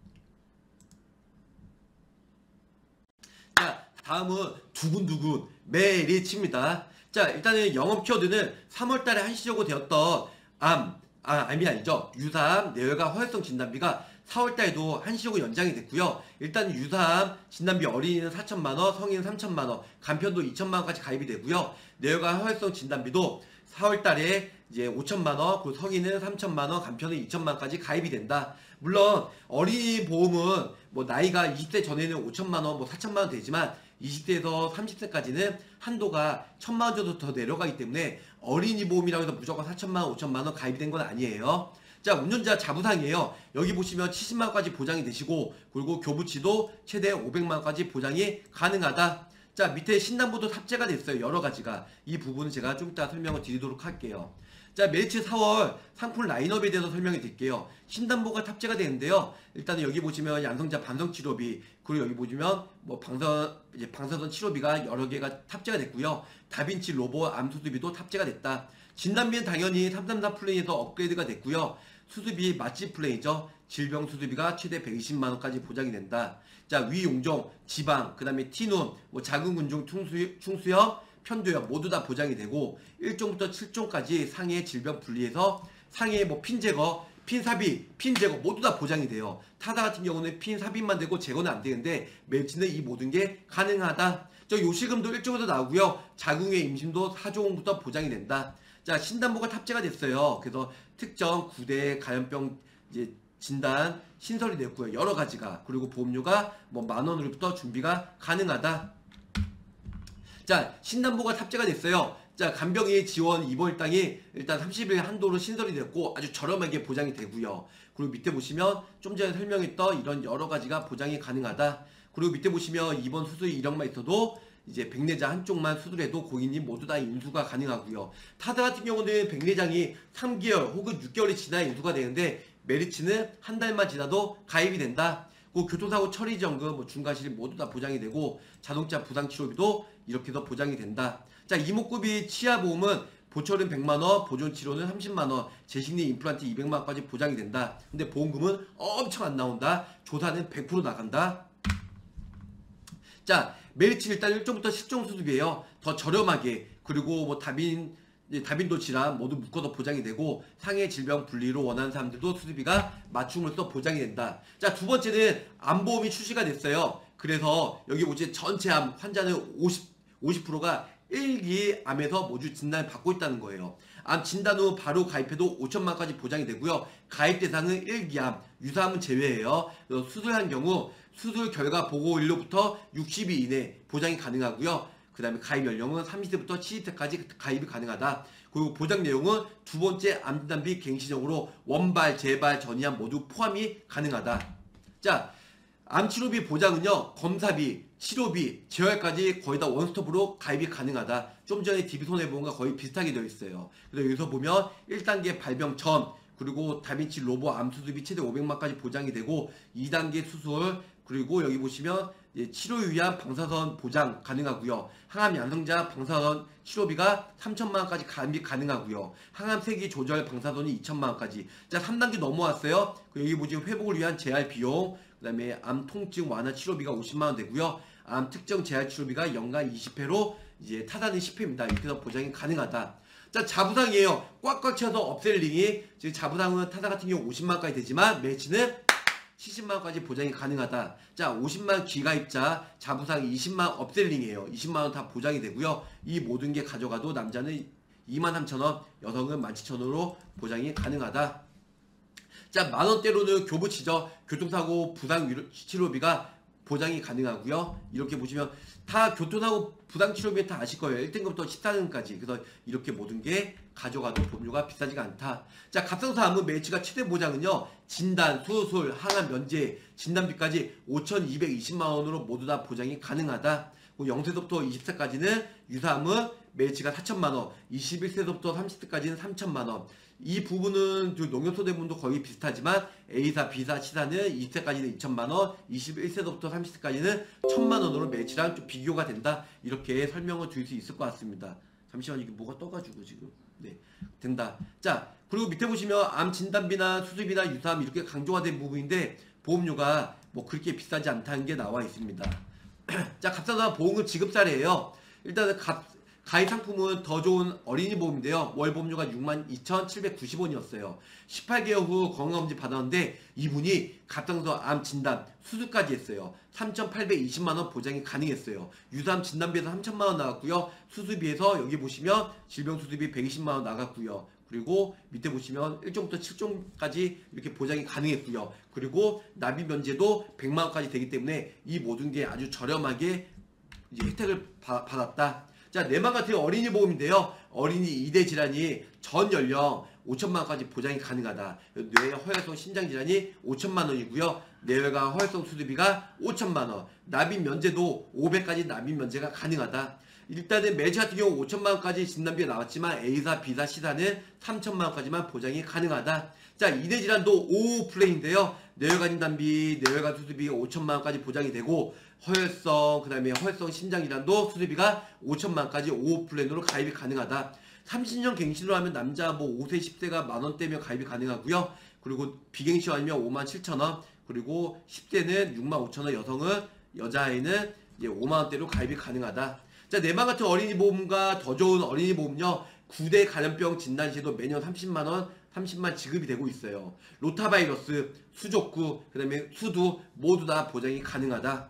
자, 다음은 두근두근 메리츠입니다. 자, 일단은 영업 키워드는 삼월 달에 한시적으로 되었던 암, 아, 암이 아니죠. 유사암 내열과 허혈성 진단비가 사월 달에도 한시적으로 연장이 됐고요. 일단 유사암 진단비 어린이는 사천만 원, 성인은 삼천만 원, 간편도 이천만 원까지 가입이 되고요. 내열과 허혈성 진단비도 사월 달에 이제 오천만 원, 그리고 성인은 삼천만 원, 간편은 이천만 원까지 가입이 된다. 물론 어린이 보험은 뭐 나이가 이십 세 전에는 오천만 원, 뭐 사천만 원 되지만 이십 대에서 삼십 세까지는 한도가 천만 원 정도 더 내려가기 때문에 어린이 보험이라고 해서 무조건 사천만 원, 오천만 원 가입이 된 건 아니에요. 자, 운전자 자부상이에요. 여기 보시면 칠십만 원까지 보장이 되시고, 그리고 교부치도 최대 오백만 원까지 보장이 가능하다. 자, 밑에 신담보도 탑재가 됐어요. 여러 가지가. 이 부분은 제가 좀 이따 설명을 드리도록 할게요. 자, 메리츠 사월 상품 라인업에 대해서 설명해 드릴게요. 신담보가 탑재가 되는데요. 일단은 여기 보시면 양성자 반성 치료비, 그리고 여기 보시면 뭐 방사, 이제 방사선 치료비가 여러 개가 탑재가 됐고요. 다빈치 로봇 암 수술비도 탑재가 됐다. 진단비는 당연히 삼삼사 플랜에서 업그레이드가 됐고요. 수술비 맛집 플랜이죠. 질병 수술비가 최대 백이십만 원까지 보장이 된다. 자, 위용종, 지방, 그 다음에 티눈, 뭐 작은 군중 충수, 충수염, 편도염 모두 다 보장이 되고 일 종부터 칠 종까지 상해 질병 분리해서 상해 뭐 핀 제거, 핀 삽입, 핀 제거 모두 다 보장이 돼요. 타다 같은 경우는 핀 삽입만 되고 제거는 안 되는데 메리츠는 이 모든 게 가능하다. 저 요실금도 일 종에서 나오고요. 자궁의 임신도 사 종부터 보장이 된다. 자, 신담보가 탑재가 됐어요. 그래서 특정 구대 감염병 이제 진단 신설이 됐고요. 여러 가지가. 그리고 보험료가 뭐 만 원으로부터 준비가 가능하다. 자, 신담보가 탑재가 됐어요. 자, 간병인 지원 입원 일당이 일단 삼십 일 한도로 신설이 됐고 아주 저렴하게 보장이 되고요. 그리고 밑에 보시면 좀 전에 설명했던 이런 여러 가지가 보장이 가능하다. 그리고 밑에 보시면 입원 수술 이력만 있어도 이제 백내장 한쪽만 수술해도 고객님 모두 다 인수가 가능하고요. 타다 같은 경우는 백내장이 삼 개월 혹은 육 개월이 지나야 인수가 되는데 메리츠는 한 달만 지나도 가입이 된다. 그 교통사고 처리 지원금, 뭐 중과실 모두 다 보장이 되고 자동차 부상 치료비도 이렇게 해서 보장이 된다. 자, 이목구비 치아보험은 보철은 백만 원, 보존 치료는 삼십만 원, 재식리 임플란트 이백만 원까지 보장이 된다. 근데 보험금은 엄청 안 나온다. 조사는 백 퍼센트 나간다. 자, 메리츠 일단 일 종부터 십 종 수술비예요. 더 저렴하게. 그리고 뭐 다빈 다빈도 질환 모두 묶어서 보장이 되고 상해 질병 분리로 원하는 사람들도 수술비가 맞춤으로써 보장이 된다. 자, 두 번째는 암보험이 출시가 됐어요. 그래서 여기 보시면 전체 암 환자는 오십, 오십 퍼센트가 일 기 암에서 모두 진단을 받고 있다는 거예요. 암 진단 후 바로 가입해도 오천만 원까지 보장이 되고요. 가입 대상은 일 기 암, 유사암은 제외예요. 수술한 경우 수술 결과 보고일로부터 육십 일 이내 보장이 가능하고요. 그 다음에 가입 연령은 삼십 세부터 칠십 세까지 가입이 가능하다. 그리고 보장 내용은 두 번째 암진단비 갱신형으로 원발, 재발, 전이암 모두 포함이 가능하다. 자, 암치료비 보장은요, 검사비, 치료비, 재활까지 거의 다 원스톱으로 가입이 가능하다. 좀 전에 디비손해보험과 거의 비슷하게 되어 있어요. 그래서 여기서 보면 일 단계 발병 전, 그리고 다빈치 로보 암수술비 최대 오백만 원까지 보장이 되고 이 단계 수술, 그리고 여기 보시면 치료를 위한 방사선 보장 가능하고요. 항암 양성자 방사선 치료비가 삼천만 원까지 가입이 가능하고요. 항암 세기 조절 방사선이 이천만 원까지. 자, 삼 단계 넘어왔어요. 여기 보시면 회복을 위한 재활 비용, 그 다음에 암 통증 완화 치료비가 오십만 원 되고요. 암 특정 재활 치료비가 연간 이십 회로 이제 타다는 십 회입니다. 이렇게 해서 보장이 가능하다. 자, 자부상이에요. 꽉꽉 채워서 업셀링이 지금 자부상은 타다 같은 경우 오십만 원까지 되지만 매치는 칠십만 원까지 보장이 가능하다. 자, 오십만 원 기가입자, 자부상 이십만 원 업셀링이에요. 이십만 원 다 보장이 되고요. 이 모든 게 가져가도 남자는 이만 삼천 원, 여성은 만 칠천 원으로 보장이 가능하다. 자, 만 원대로는 교부치죠. 교통사고 부상 위로, 치료비가 보장이 가능하고요. 이렇게 보시면 다 교통사고 부상 치료비 다 아실 거예요. 일 등급부터 십사 등급까지. 그래서 이렇게 모든 게 가져가도 보험료가 비싸지가 않다. 자, 갑상선암은 매치가 최대 보장은요, 진단, 수술, 항암 면제, 진단비까지 오천이백이십만 원으로 모두 다 보장이 가능하다. 영 세부터 이십 세까지는 유사암은 매치가 사천만 원, 이십일 세부터 삼십 세까지는 삼천만 원. 이 부분은 농협소대문도 거의 비슷하지만 A사, B사, C사는 이십 세까지는 이천만 원, 이십일 세부터 삼십 세까지는 천만 원으로 매치랑 좀 비교가 된다. 이렇게 설명을 드릴 수 있을 것 같습니다. 잠시만, 이게 뭐가 떠가지고 지금. 네, 된다. 자, 그리고 밑에 보시면 암 진단비나 수술비나 유사암 이렇게 강조가 된 부분인데 보험료가 뭐 그렇게 비싸지 않다는 게 나와 있습니다. 자, 갑상선 보험금 지급 사례예요. 일단은 가, 가입 상품은 더 좋은 어린이 보험인데요. 월 보험료가 육만 이천칠백구십 원이었어요. 십팔 개월 후 건강검진 받았는데 이분이 갑상선 암 진단 수술까지 했어요. 삼천팔백이십만 원 보장이 가능했어요. 유사암 진단비에서 삼천만 원 나갔고요. 수술비에서 여기 보시면 질병 수술비 백이십만 원 나갔고요. 그리고 밑에 보시면 일 종부터 칠 종까지 이렇게 보장이 가능했고요. 그리고 납입 면제도 백만 원까지 되기 때문에 이 모든 게 아주 저렴하게 이제 혜택을 바, 받았다. 자, 내맘 같은 어린이 보험인데요. 어린이 이 대 질환이 전 연령 오천만 원까지 보장이 가능하다. 뇌 허혈성 심장 질환이 오천만 원이고요. 뇌혈관 허혈성 수술비가 오천만 원. 납입 면제도 오백까지 납입 면제가 가능하다. 일단은 매주 같은 경우 오천만 원까지 진단비가 나왔지만 A사, B사, C사는 삼천만 원까지만 보장이 가능하다. 자, 이 대 질환도 오 플레이인데요. 뇌혈관 진단비, 뇌혈관 수술비가 오천만 원까지 보장이 되고 허혈성, 그 다음에 허혈성 심장질환도 수술비가 오천만 원까지 오 플랜으로 가입이 가능하다. 삼십 년 갱신으로 하면 남자 뭐 오 세, 십 세가 만 원대면 가입이 가능하고요. 그리고 비갱신 아니면 오만 칠천 원, 그리고 십 대는 육만 오천 원, 여성은, 여자아이는 이제 오만 원대로 가입이 가능하다. 자, 내맘 같은 어린이 보험과 더 좋은 어린이 보험요. 구 대 감염병 진단 시에도 매년 삼십만 원, 삼십만 지급이 되고 있어요. 로타바이러스, 수족구, 그 다음에 수두 모두 다 보장이 가능하다.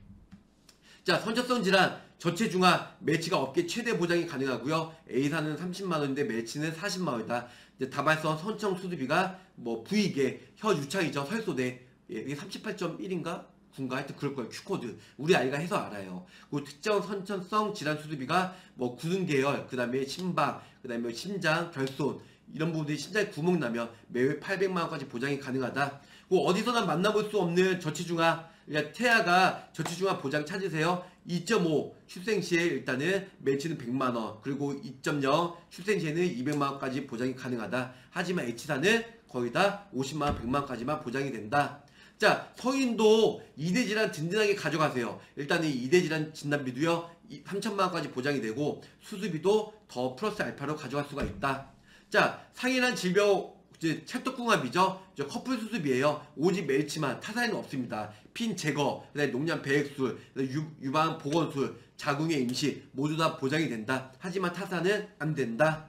자, 선천성 질환, 저체중아, 매치가 업계 최대 보장이 가능하고요. A사는 삼십만 원인데 매치는 사십만 원이다. 이제 다발성 선청 수두비가 뭐 부위계, 혀 유창이죠. 설소대. 예, 이게 삼십팔 점 일인가? 군가 하여튼 그럴 거예요. Q코드. 우리 아이가 해서 알아요. 그리고 특정 선천성 질환 수두비가 뭐 구등계열, 그 다음에 심박, 그 다음에 심장, 결손, 이런 부분들이 심장에 구멍 나면 매월 팔백만 원까지 보장이 가능하다. 그리고 어디서나 만나볼 수 없는 저체중아, 그러니까 태아가 저체중아 보장 찾으세요. 이 점 오 출생 시에 일단은 매치는 백만 원, 그리고 이 점 영 출생 시에는 이백만 원까지 보장이 가능하다. 하지만 H사는 거의 다 오십만 원, 백만 원까지만 보장이 된다. 자, 성인도 이 대 질환 든든하게 가져가세요. 일단은 이 대 질환 진단비도요 삼천만 원까지 보장이 되고 수술비도 더 플러스 알파로 가져갈 수가 있다. 자, 상인한 질병 이제 찰떡궁합이죠. 이제 커플 수술비예요. 오직 멸치만, 타사에는 없습니다. 핀 제거, 그다음에 농량 배액술, 유, 유방 보건술, 자궁의 임시 모두 다 보장이 된다. 하지만 타사는 안 된다.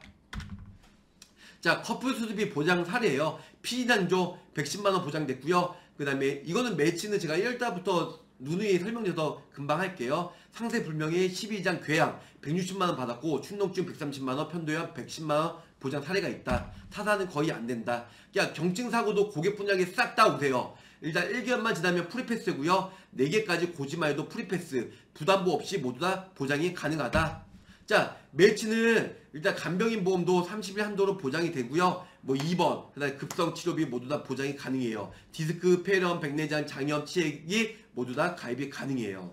자, 커플 수술비 보장 사례예요. 피진단조 백십만 원 보장됐고요. 그 다음에 이거는 매치는 제가 일 달부터 누누이 설명드려서 금방 할게요. 상세 불명의 십이 장 궤양 백육십만 원 받았고 충농증 백삼십만 원, 편도염 백십만 원 보장 사례가 있다. 타사는 거의 안 된다. 야, 경증 사고도 고객 분야에 싹 다 오세요. 일단 일 개월만 지나면 프리패스고요. 네 개까지 고지만 해도 프리패스, 부담부 없이 모두 다 보장이 가능하다. 자, 매치는 일단 간병인 보험도 삼십 일 한도로 보장이 되고요. 뭐 이 번, 그 다음에 급성 치료비 모두 다 보장이 가능해요. 디스크, 폐렴, 백내장, 장염, 치액이 모두 다 가입이 가능해요.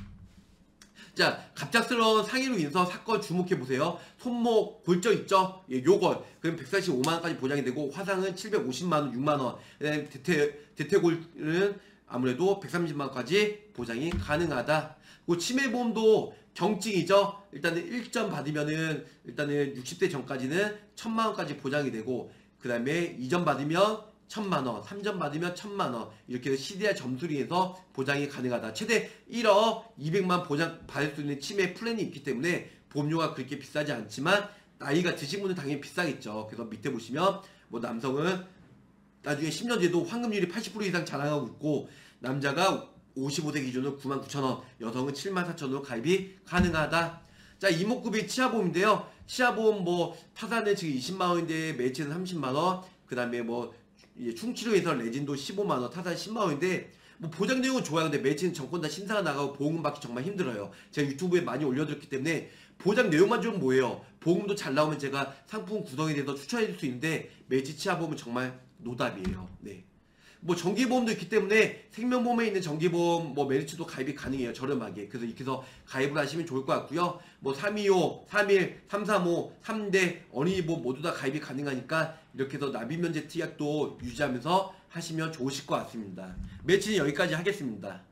자, 갑작스러운 상해로 인해서 사건 주목해보세요. 손목 골절 있죠? 예, 요걸. 그럼 백사십오만 원까지 보장이 되고, 화상은 칠백오십만 원, 육만 원. 그 다음에 대퇴, 대퇴골은 아무래도 백삼십만 원까지 보장이 가능하다. 그리고 치매보험도 경증이죠? 일단은 일 점 받으면은, 일단은 육십 대 전까지는 천만 원까지 보장이 되고, 그 다음에 이 점 받으면 천만 원, 삼 점 받으면 천만 원, 이렇게 씨디알 점수로 해서 보장이 가능하다. 최대 일억 이백만 원 보장 받을 수 있는 치매 플랜이 있기 때문에 보험료가 그렇게 비싸지 않지만 나이가 드신 분은 당연히 비싸겠죠. 그래서 밑에 보시면 뭐 남성은 나중에 십 년 뒤에도 환급률이 팔십 퍼센트 이상 자랑하고 있고, 남자가 오십오 세 기준으로 구만 구천 원, 여성은 칠만 사천 원으로 가입이 가능하다. 자, 이목구비 치아보험인데요. 치아보험 뭐 타사는 지금 이십만 원인데 매치는 삼십만 원, 그 다음에 뭐 충치료에서 레진도 십오만 원, 타사 십만 원인데 뭐 보장 내용은 좋아요. 근데 매치는 정권 다 심사가 나가고 보험금 받기 정말 힘들어요. 제가 유튜브에 많이 올려드렸기 때문에 보장 내용만 좀 뭐예요. 보험도 잘 나오면 제가 상품 구성에 대해서 추천해줄 수 있는데 매치 치아보험은 정말 노답이에요. 네. 뭐 정기보험도 있기 때문에 생명보험에 있는 정기보험 뭐 메리츠도 가입이 가능해요. 저렴하게. 그래서 이렇게 해서 가입을 하시면 좋을 것 같고요. 뭐 삼이오, 삼일, 삼삼오, 삼 대 어린이보험 모두 다 가입이 가능하니까 이렇게 해서 납입면제 특약도 유지하면서 하시면 좋으실 것 같습니다. 매치는 여기까지 하겠습니다.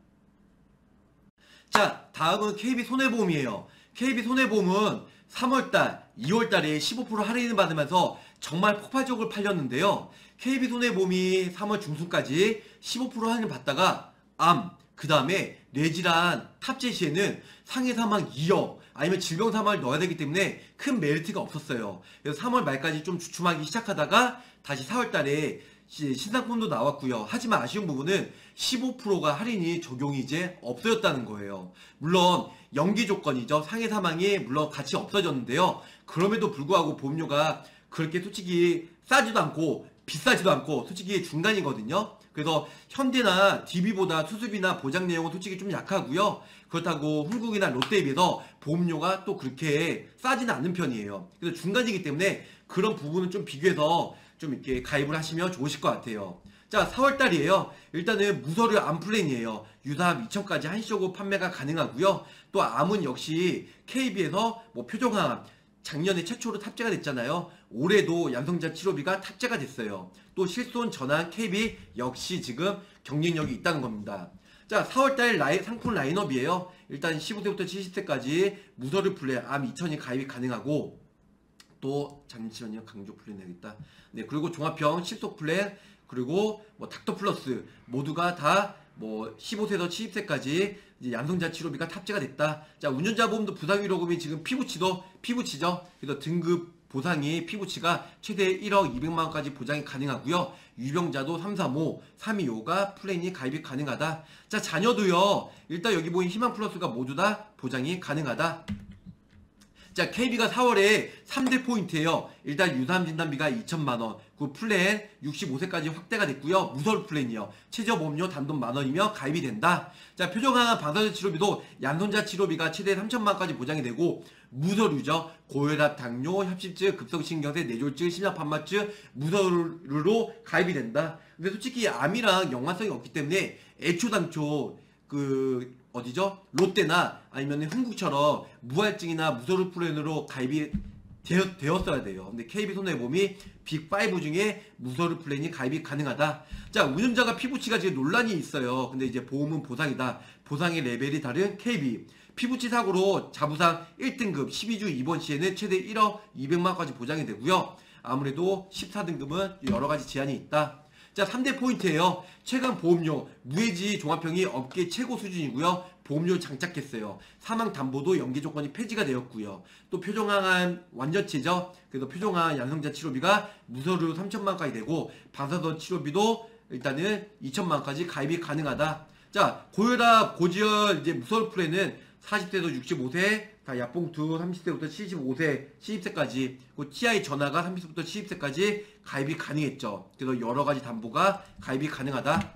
자, 다음은 케이비 손해보험이에요. 케이비 손해보험은 삼월달, 이월달에 십오 퍼센트 할인을 받으면서 정말 폭발적으로 팔렸는데요. 케이비 손해보험이 삼월 중순까지 십오 퍼센트 할인을 받다가 암, 그 다음에 뇌질환 탑재 시에는 상해 사망 이억, 아니면 질병 사망을 넣어야 되기 때문에 큰 메리트가 없었어요. 그래서 삼월 말까지 좀 주춤하기 시작하다가 다시 사월 달에 신상품도 나왔고요. 하지만 아쉬운 부분은 십오 퍼센트가 할인이 적용이 이제 없어졌다는 거예요. 물론 연기 조건이죠. 상해 사망이 물론 같이 없어졌는데요. 그럼에도 불구하고 보험료가 그렇게 솔직히 싸지도 않고 비싸지도 않고 솔직히 중간이거든요. 그래서 현대나 디비보다 수수비나 보장 내용은 솔직히 좀 약하고요. 그렇다고 흥국이나 롯데에 비해서 보험료가 또 그렇게 싸지는 않는 편이에요. 그래서 중간이기 때문에 그런 부분은 좀 비교해서 좀 이렇게 가입을 하시면 좋으실 것 같아요. 자, 사월 달이에요. 일단은 무서류 암 플랜이에요. 유사암 이천까지 한시적으로 판매가 가능하고요. 또 암은 역시 케이비에서 뭐 표정암 작년에 최초로 탑재가 됐잖아요. 올해도 양성자 치료비가 탑재가 됐어요. 또 실손 전환 케이비 역시 지금 경쟁력이 있다는 겁니다. 자, 사월달 라인, 상품 라인업이에요. 일단 십오 세부터 칠십 세까지 무서류 플랜 암 이천이 가입이 가능하고, 또 잠시만요, 강조 플랜 해야겠다. 네, 그리고 종합형 실속 플랜, 그리고 뭐 닥터 플러스 모두가 다 뭐 십오 세에서 칠십 세까지 이제 양성자 치료비가 탑재가 됐다. 자, 운전자 보험도 부상 위로금이 지금 피부치도 피부치죠. 그래서 등급 보상이 피부치가 최대 일억 이백만 원까지 보장이 가능하고요. 유병자도 삼, 삼, 오, 삼, 이, 오가 플랜이 가입이 가능하다. 자, 자녀도요. 일단 여기 보인 희망 플러스가 모두 다 보장이 가능하다. 자, 케이비가 사월에 삼 대 포인트예요. 일단 유사암 진단비가 이천만 원, 그 플랜 육십오 세까지 확대가 됐고요. 무서울 플랜이요. 최저보험료 단돈 만 원이며 가입이 된다. 자, 표정항암 방사선 치료비도 양손자 치료비가 최대 삼천만 원까지 보장이 되고, 무서류죠. 고혈압, 당뇨, 협심증, 급성신경쇠, 뇌졸중, 심장판마증, 무서류로 가입이 된다. 근데 솔직히 암이랑 연관성이 없기 때문에 애초당초 그 어디죠? 롯데나 아니면 흥국처럼 무할증이나 무서류 플랜으로 가입이 되었, 되었어야 돼요. 근데 케이비손해보험이 빅오 중에 무서류 플랜이 가입이 가능하다. 자, 운전자가 피부치가 지금 논란이 있어요. 근데 이제 보험은 보상이다. 보상의 레벨이 다른 케이비. 피부치 사고로 자부상 일 등급 십이 주 입원 시에는 최대 일억 이백만 원까지 보장이 되고요. 아무래도 십사 등급은 여러가지 제한이 있다. 자, 삼 대 포인트예요. 최근 보험료 무해지 종합형이 업계 최고 수준이고요. 보험료 장착했어요. 사망담보도 연기 조건이 폐지가 되었고요. 또 표정항암 완전체죠. 그래서 표정항암 양성자 치료비가 무서류 삼천만 원까지 되고, 방사선 치료비도 일단은 이천만 원까지 가입이 가능하다. 자, 고혈압, 고지혈 이제 무서류 플랜은 사십 세에서 육십오 세, 다 약봉투 삼십 세부터 칠십오 세, 칠십 세까지, 그 티아이 전화가 삼십 세부터 칠십 세까지 가입이 가능했죠. 그래서 여러가지 담보가 가입이 가능하다.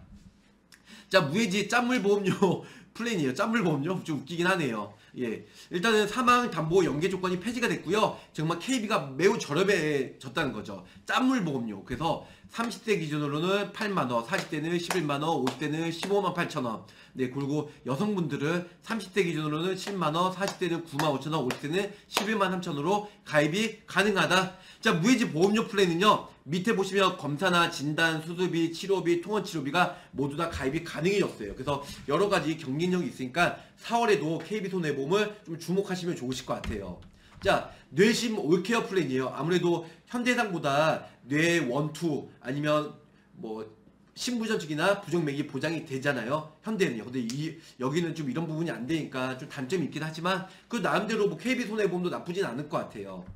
자, 무해지 짠물보험료 플랜이에요. 짠물보험료 좀 웃기긴 하네요. 예, 일단은 사망 담보 연계 조건이 폐지가 됐고요. 정말 케이비가 매우 저렴해졌다는 거죠. 짠물보험료. 그래서 삼십 세 기준으로는 팔만 원, 사십 대는 십일만 원, 오십 대는 십오만 팔천 원. 네, 그리고 여성분들은 삼십 세 기준으로는 칠만 원, 사십 대는 구만 오천 원, 오십 대는 십일만 삼천 원으로 가입이 가능하다. 자, 무해지 보험료 플랜은요, 밑에 보시면 검사나 진단, 수술비, 치료비, 통원치료비가 모두 다 가입이 가능해졌어요. 그래서 여러가지 경쟁력이 있으니까 사월에도 케이비손해보험을 좀 주목하시면 좋으실 것 같아요. 자, 뇌심 올케어 플랜이에요. 아무래도 현대해상보다 뇌 원투 아니면 뭐 신부전증이나 부정맥이 보장이 되잖아요. 현대는요. 근데 이 여기는 좀 이런 부분이 안 되니까 좀 단점이 있긴 하지만 그 나름대로 뭐 케이비손해보험도 나쁘진 않을 것 같아요.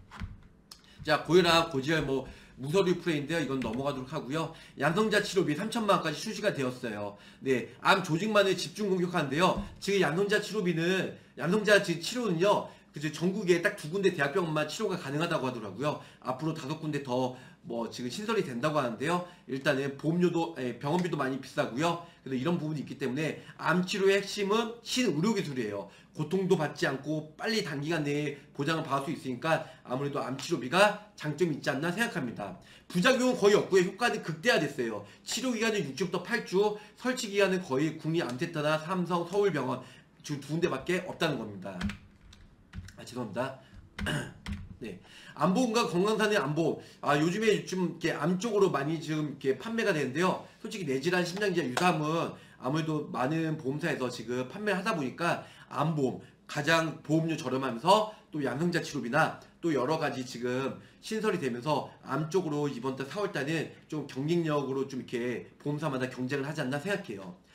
자, 고혈압, 고지혈 뭐 무서류 플랜인데요. 이건 넘어가도록 하고요. 양성자 치료비 삼천만 원까지 출시가 되었어요. 네, 암 조직만을 집중 공격하는데요. 지금 양성자 치료비는 양성자 치료는요, 그죠, 전국에 딱 두 군데 대학병원만 치료가 가능하다고 하더라고요. 앞으로 다섯 군데 더 뭐 지금 신설이 된다고 하는데요. 일단은 보험료도, 에, 병원비도 많이 비싸고요. 그래서 이런 부분이 있기 때문에 암 치료의 핵심은 신의료기술이에요. 고통도 받지 않고 빨리 단기간 내에 보장을 받을 수 있으니까 아무래도 암 치료비가 장점이 있지 않나 생각합니다. 부작용은 거의 없고요. 효과는 극대화됐어요. 치료 기간은 육 주부터 팔 주, 설치 기간은 거의 국립암센터나 삼성, 서울병원 지금 두 군데밖에 없다는 겁니다. 아, 죄송합니다. 네, 암보험과 건강산의 암보험. 아, 요즘에 좀 이렇게 암 쪽으로 많이 지금 이렇게 판매가 되는데요. 솔직히 뇌질환, 심장질환, 유사암은 아무래도 많은 보험사에서 지금 판매를 하다 보니까 암보험 가장 보험료 저렴하면서 또 양성자 치료비나 또 여러 가지 지금 신설이 되면서 암 쪽으로 이번 달 사월 달은 좀 경쟁력으로 좀 이렇게 보험사마다 경쟁을 하지 않나 생각해요.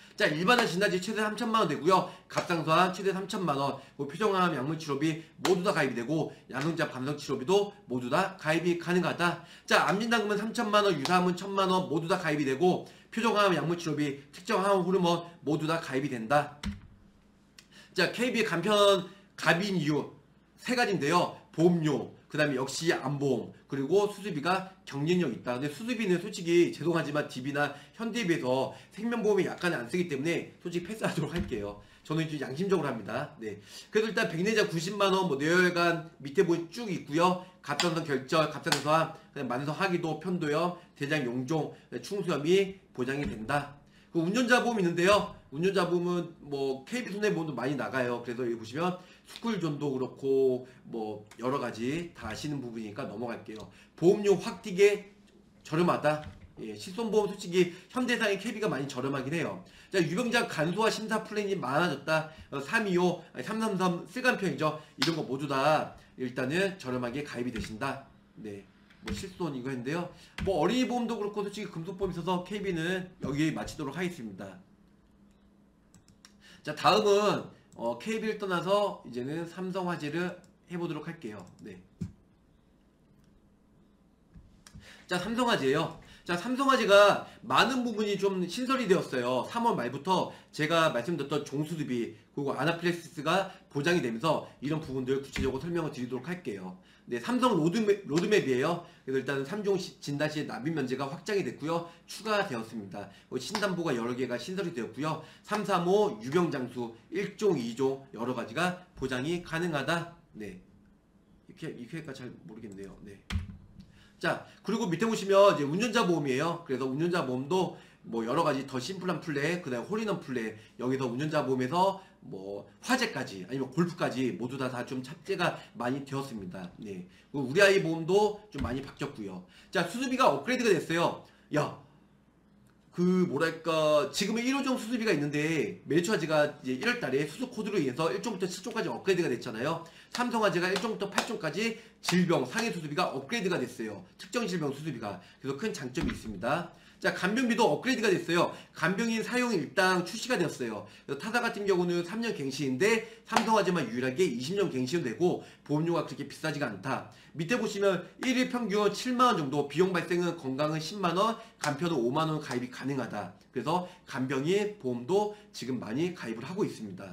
자, 일반화 진단치 최대 삼천만 원 되고요. 갑상선 최대 삼천만 원, 뭐 표정암 약물 치료비 모두 다 가입이 되고 양성자 밤성 치료비도 모두 다 가입이 가능하다. 자, 암진단금은 삼천만 원, 유사암은 천만 원 모두 다 가입이 되고 표정암 약물 치료비, 특정 항암 호르몬 모두 다 가입이 된다. 자, 케이비의 간편 가입인 이유 세 가지인데요. 보험료, 그 다음에 역시 암보험, 그리고 수수비가 경쟁력 있다. 근데 수수비는 솔직히 죄송하지만 디비나 현대에 비해서 생명보험이 약간 안 쓰기 때문에 솔직히 패스하도록 할게요. 저는 이제 양심적으로 합니다. 네. 그래서 일단 백내장 구십만 원, 뭐 뇌혈관 밑에 보이 쭉 있고요. 갑상선 결절, 갑상선, 만성 하기도, 편도염, 대장 용종, 충수염이 보장이 된다. 그 운전자 보험 있는데요. 운전자 보험은 뭐 케이비 손해보험도 많이 나가요. 그래서 여기 보시면 스쿨존도 그렇고 뭐 여러 가지 다 아시는 부분이니까 넘어갈게요. 보험료 확 뛰게 저렴하다. 예, 실손보험 솔직히 현대상의 케이비가 많이 저렴하긴 해요. 자, 유병자 간소화 심사 플랜이 많아졌다. 어, 삼이오, 아니, 삼삼삼 쓸간편이죠. 이런 거 모두 다 일단은 저렴하게 가입이 되신다. 네. 뭐 실손 이거 했는데요. 뭐 어린이 보험도 그렇고 솔직히 금속보험 있어서 케이비는 여기 마치도록 하겠습니다. 자, 다음은 어, 케이비를 떠나서 이제는 삼성화재를 해보도록 할게요. 네. 자, 삼성화재요. 자, 삼성화재가 많은 부분이 좀 신설이 되었어요. 삼월 말부터 제가 말씀드렸던 종수습이 그리고 아나필렉시스가 보장이 되면서 이런 부분들 구체적으로 설명을 드리도록 할게요. 네, 삼성 로드맵, 로드맵이에요. 그래서 일단은 삼 종 진단 시 납입 면제가 확장이 됐고요. 추가되었습니다. 신담보가 여러 개가 신설이 되었고요. 삼삼오 유병장수 일 종, 이 종 여러 가지가 보장이 가능하다. 네. 이렇게 이렇게까지 잘 모르겠네요. 네. 자, 그리고 밑에 보시면 이제 운전자 보험이에요. 그래서 운전자 보험도 뭐 여러 가지 더 심플한 플랜, 그 다음에 홀인원 플랜, 여기서 운전자 보험에서 뭐 화재까지 아니면 골프까지 모두 다 다 좀 탑재가 많이 되었습니다. 네. 그리고 우리 아이 보험도 좀 많이 바뀌었고요. 자, 수수비가 업그레이드가 됐어요. 야, 그 뭐랄까 지금은 일 호종 수수비가 있는데 메리츠화재가 이제 일월 달에 수수 코드로 인해서 일 종부터 칠 종까지 업그레이드가 됐잖아요. 삼성화재가 일 종부터 팔 종까지 질병 상해 수수비가 업그레이드가 됐어요. 특정 질병 수수비가. 그래서 큰 장점이 있습니다. 자, 간병비도 업그레이드가 됐어요. 간병인 사용 일당 출시가 되었어요. 타사 같은 경우는 삼 년 갱신인데 삼성화재만 유일하게 이십 년 갱신이 되고 보험료가 그렇게 비싸지가 않다. 밑에 보시면 일 일 평균 칠만 원 정도, 비용 발생은 건강은 십만 원, 간편은 오만 원 가입이 가능하다. 그래서 간병인 보험도 지금 많이 가입을 하고 있습니다.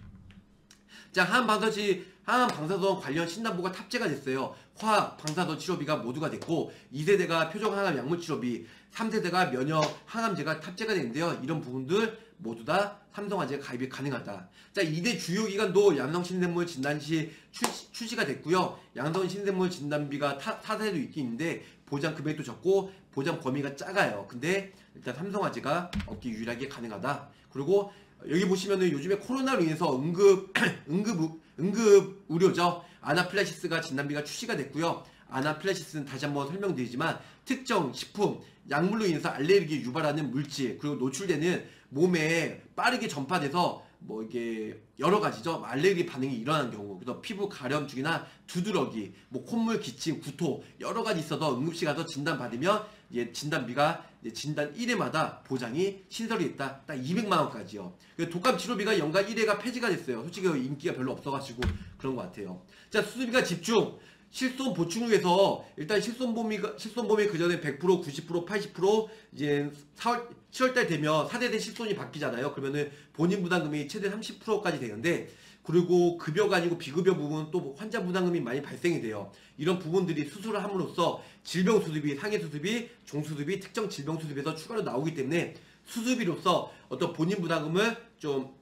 자, 항암 방사시, 항암 방사선 관련 신담보가 탑재가 됐어요. 화학, 방사선 치료비가 모두가 됐고 이 세대가 표적 항암 약물 치료비, 삼 세대가 면역 항암제가 탑재가 되는데요. 이런 부분들 모두 다 삼성화재가 가입이 가능하다. 자, 이 대 주요 기관도 양성신생물 진단시 출시, 출시가 됐고요. 양성신생물 진단비가 타, 타사에도 있긴 있는데 보장 금액도 적고 보장 범위가 작아요. 근데 일단 삼성화재가 얻기 유일하게 가능하다. 그리고 여기 보시면은 요즘에 코로나로 인해서 응급 응급 응급 의료죠. 아나필라시스가 진단비가 출시가 됐고요. 아나필라시스는 다시 한번 설명드리지만 특정 식품, 약물로 인해서 알레르기 유발하는 물질, 그리고 노출되는 몸에 빠르게 전파돼서 뭐 이게 여러 가지죠. 알레르기 반응이 일어나는 경우, 그래서 피부 가려움증이나 두드러기, 뭐 콧물, 기침, 구토 여러 가지 있어서 응급실 가서 진단 받으면 예, 진단비가 예, 진단 일 회마다 보장이 신설이 있다. 딱 이백만 원까지요. 독감 치료비가 연간 일 회가 폐지가 됐어요. 솔직히 인기가 별로 없어가지고 그런 것 같아요. 자, 수수비가 집중. 실손 보충을 위해서 일단 실손보험이 실손보험이 그 전에 백 퍼센트, 구십 퍼센트, 팔십 퍼센트 이제 사월, 칠월달 되면 사 세대 실손이 바뀌잖아요. 그러면은 본인 부담금이 최대 삼십 퍼센트까지 되는데, 그리고 급여가 아니고 비급여 부분 또 환자 부담금이 많이 발생이 돼요. 이런 부분들이 수술을 함으로써 질병 수수비, 상해 수수비, 종수수비, 특정 질병 수수비에서 추가로 나오기 때문에 수수비로서 어떤 본인 부담금을 좀,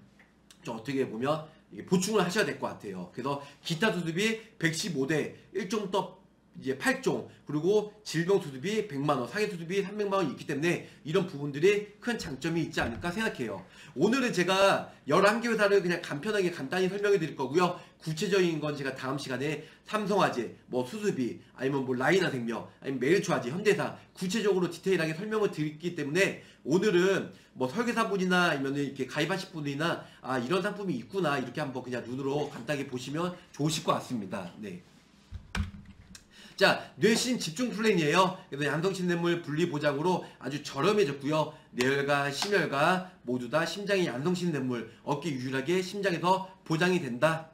좀 어떻게 보면 보충을 하셔야 될 것 같아요. 그래서 기타 수수비 백십오 대 일 종부터 이제 팔 종, 그리고 질병 수수비 백만 원, 상해 수수비 삼백만 원이 있기 때문에 이런 부분들이 큰 장점이 있지 않을까 생각해요. 오늘은 제가 열한 개 회사를 그냥 간편하게 간단히 설명해 드릴 거고요. 구체적인 건 제가 다음 시간에 삼성화재, 뭐 수수비, 아니면 뭐 라이나생명, 아니면 메리츠화재, 현대사 구체적으로 디테일하게 설명을 드리기 때문에 오늘은 뭐 설계사분이나 아니면 이렇게 가입하실 분이나 아 이런 상품이 있구나 이렇게 한번 그냥 눈으로 간단하게 보시면 좋으실 것 같습니다. 네. 자, 뇌신 집중 플랜이에요. 그래서 양성신뇌물 분리 보장으로 아주 저렴해졌고요. 뇌혈과 심혈과 모두 다 심장의 양성신뇌물 어깨 유일하게 심장에서 보장이 된다.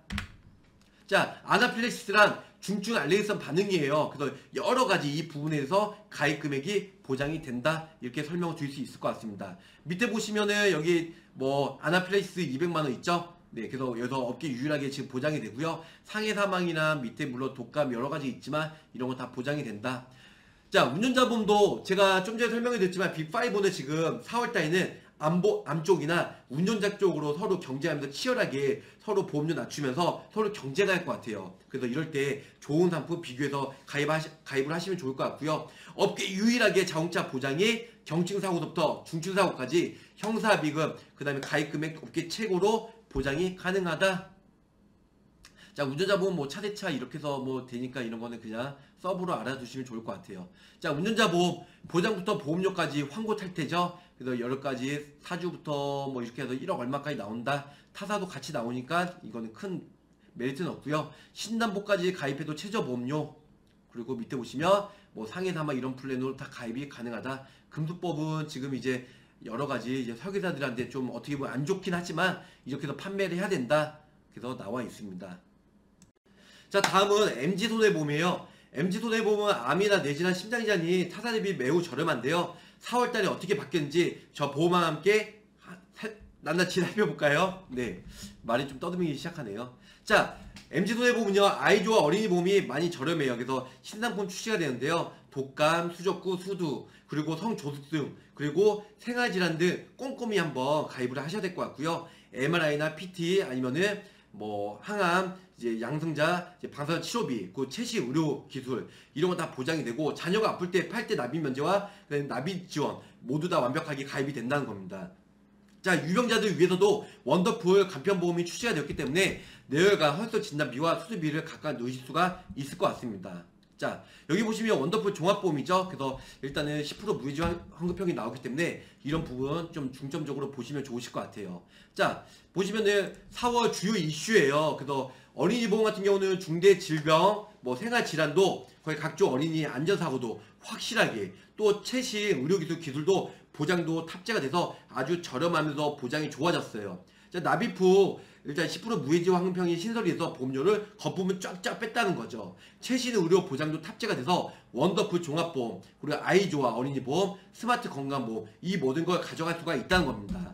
자, 아나필렉시스란 중증 알레르기성 반응이에요. 그래서 여러 가지 이 부분에서 가입 금액이 보장이 된다. 이렇게 설명을 드릴 수 있을 것 같습니다. 밑에 보시면은 여기 뭐 아나필렉시스 이백만 원 있죠? 네, 그래서 여기서 업계 유일하게 지금 보장이 되고요. 상해 사망이나 밑에 물론 독감 여러 가지 있지만 이런 거 다 보장이 된다. 자, 운전자보험도 제가 좀 전에 설명해 드렸지만 빅파이브는 지금 사월 달에는 암보, 암 쪽이나 운전자 쪽으로 서로 경쟁하면서 치열하게 서로 보험료 낮추면서 서로 경쟁할 것 같아요. 그래서 이럴 때 좋은 상품 비교해서 가입하시, 가입을 하시면 좋을 것 같고요. 업계 유일하게 자동차 보장이 경증사고부터 중증사고까지 형사비금, 그 다음에 가입금액 업계 최고로 보장이 가능하다. 자, 운전자 보험 뭐 차대차 이렇게 해서 뭐 되니까 이런 거는 그냥 서브로 알아두시면 좋을 것 같아요. 자, 운전자 보험 보장부터 보험료까지 환고 탈퇴죠. 그래서 여러 가지 사주부터 뭐 이렇게 해서 일억 얼마까지 나온다. 타사도 같이 나오니까 이거는 큰 메리트는 없고요. 신담보까지 가입해도 최저 보험료, 그리고 밑에 보시면 뭐 상해 사망 이런 플랜으로 다 가입이 가능하다. 금수법은 지금 이제 여러 가지 이제 설계사들한테 좀 어떻게 보면 안 좋긴 하지만 이렇게 해서 판매를 해야 된다. 그래서 나와 있습니다. 자, 다음은 엠지손해보험이에요. 엠지손해보험은 암이나 뇌질환, 심장질환이 타사 대비 매우 저렴한데요. 사월 달에 어떻게 바뀌었는지 저 보험과 함께 낱낱이 살펴볼까요? 네, 말이 좀 떠들기 시작하네요. 자, 엠지손해보험은요, 아이조와 어린이 보험이 많이 저렴해요. 그래서 신상품 출시가 되는데요. 독감, 수족구, 수두, 그리고 성조숙증, 그리고 생활질환 등 꼼꼼히 한번 가입을 하셔야 될 것 같고요. 엠알아이나 피티 아니면은 뭐 항암, 이제 양성자, 이제 방사선 치료비, 그 최신 의료 기술 이런 거 다 보장이 되고, 자녀가 아플 때 팔 대 납입 면제와 납입 지원 모두 다 완벽하게 가입이 된다는 겁니다. 자, 유병자들 위해서도 원더풀 간편보험이 출시가 되었기 때문에 뇌혈관 혈소 진단비와 수술비를 각각 넣으실 수가 있을 것 같습니다. 자, 여기 보시면 원더풀 종합보험이죠. 그래서 일단은 십 퍼센트 무해지 환급형이 나오기 때문에 이런 부분 좀 중점적으로 보시면 좋으실 것 같아요. 자, 보시면은 사월 주요 이슈예요. 그래서 어린이 보험 같은 경우는 중대 질병, 뭐 생활질환도 거의 각종 어린이 안전사고도 확실하게, 또 최신 의료기술 기술도 보장도 탑재가 돼서 아주 저렴하면서 보장이 좋아졌어요. 자, 납입 후 일단 십 퍼센트 무해지 환급형이 신설이 돼서 보험료를 거품을 쫙쫙 뺐다는 거죠. 최신 의료 보장도 탑재가 돼서 원더풀 종합보험, 그리고 아이조와 어린이 보험, 스마트 건강보험 이 모든 걸 가져갈 수가 있다는 겁니다.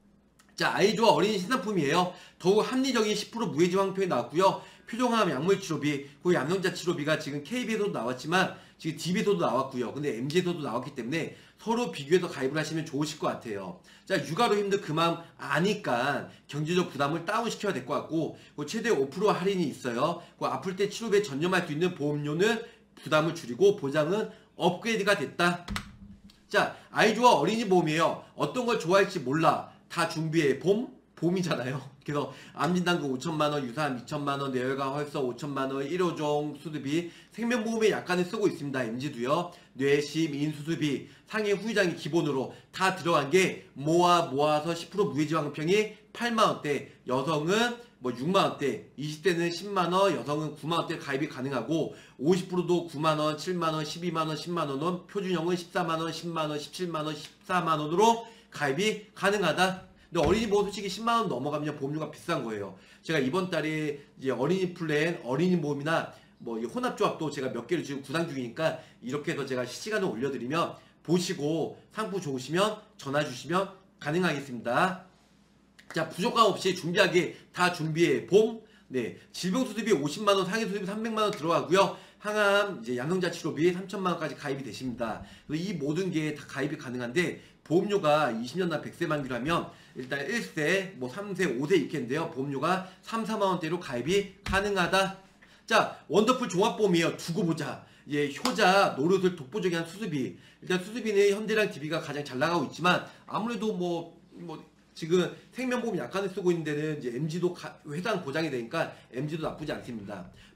자, 아이조와 어린이 신상품이에요. 더욱 합리적인 십 퍼센트 무해지 환급형이 나왔고요. 표정암 약물 치료비, 그 양성자 치료비가 지금 케이비에서도 나왔지만 지금 디비에서도 나왔고요. 근데 엠지에서도 나왔기 때문에 서로 비교해서 가입을 하시면 좋으실 것 같아요. 자, 육아로 힘든 그 마음 아니까 경제적 부담을 다운시켜야 될 것 같고, 그 최대 오 퍼센트 할인이 있어요. 그 아플 때 치료비에 전념할 수 있는 보험료는 부담을 줄이고 보장은 업그레이드가 됐다. 자, 아이조와 어린이 보험이에요. 어떤 걸 좋아할지 몰라. 다 준비해. 봄? 봄이잖아요. 그래서 암진단금 오천만 원, 유산 이천만 원, 뇌혈관 헐서 오천만 원, 일호종 수술비, 생명보험에 약간은 쓰고 있습니다. 엠지도요. 뇌심, 인수술비, 상해 후유장이 기본으로 다 들어간 게 모아 모아서 십 퍼센트 무해지 환급형이 팔만 원대, 여성은 뭐 육만 원대, 이십 대는 십만 원, 여성은 구만 원대 가입이 가능하고, 오십 퍼센트도 구만 원, 칠만 원, 십이만 원, 십만 원은, 표준형은 십사만 원, 십만 원, 십칠만 원, 십사만 원으로 가입이 가능하다. 근데 어린이 보험 솔직히 십만 원 넘어가면 보험료가 비싼 거예요. 제가 이번 달에 이제 어린이 플랜, 어린이 보험이나 뭐 혼합조합도 제가 몇 개를 지금 구상 중이니까 이렇게 해서 제가 실시간으로 올려드리면 보시고 상품 좋으시면 전화 주시면 가능하겠습니다. 자, 부족함 없이 준비하게 다 준비해. 봄, 네, 질병수술비 오십만 원, 상해수술비 삼백만 원 들어가고요. 항암, 이제 양성자 치료비 삼천만 원까지 가입이 되십니다. 이 모든 게 다 가입이 가능한데, 보험료가 이십 년당 백세 만기라면 일단 일 세, 뭐 삼 세, 오 세 있겠는데요. 보험료가 삼, 사만 원대로 가입이 가능하다. 자, 원더풀 종합보험이에요. 두고 보자. 예, 효자, 노릇을 독보적인 한 수수비. 일단 수수비는 현대랑 디비가 가장 잘 나가고 있지만, 아무래도 뭐, 뭐, 지금 생명보험 약관을 쓰고 있는 데는 이제 엠지도 가, 회당 보장이 되니까 엠지도 나쁘지 않습니다.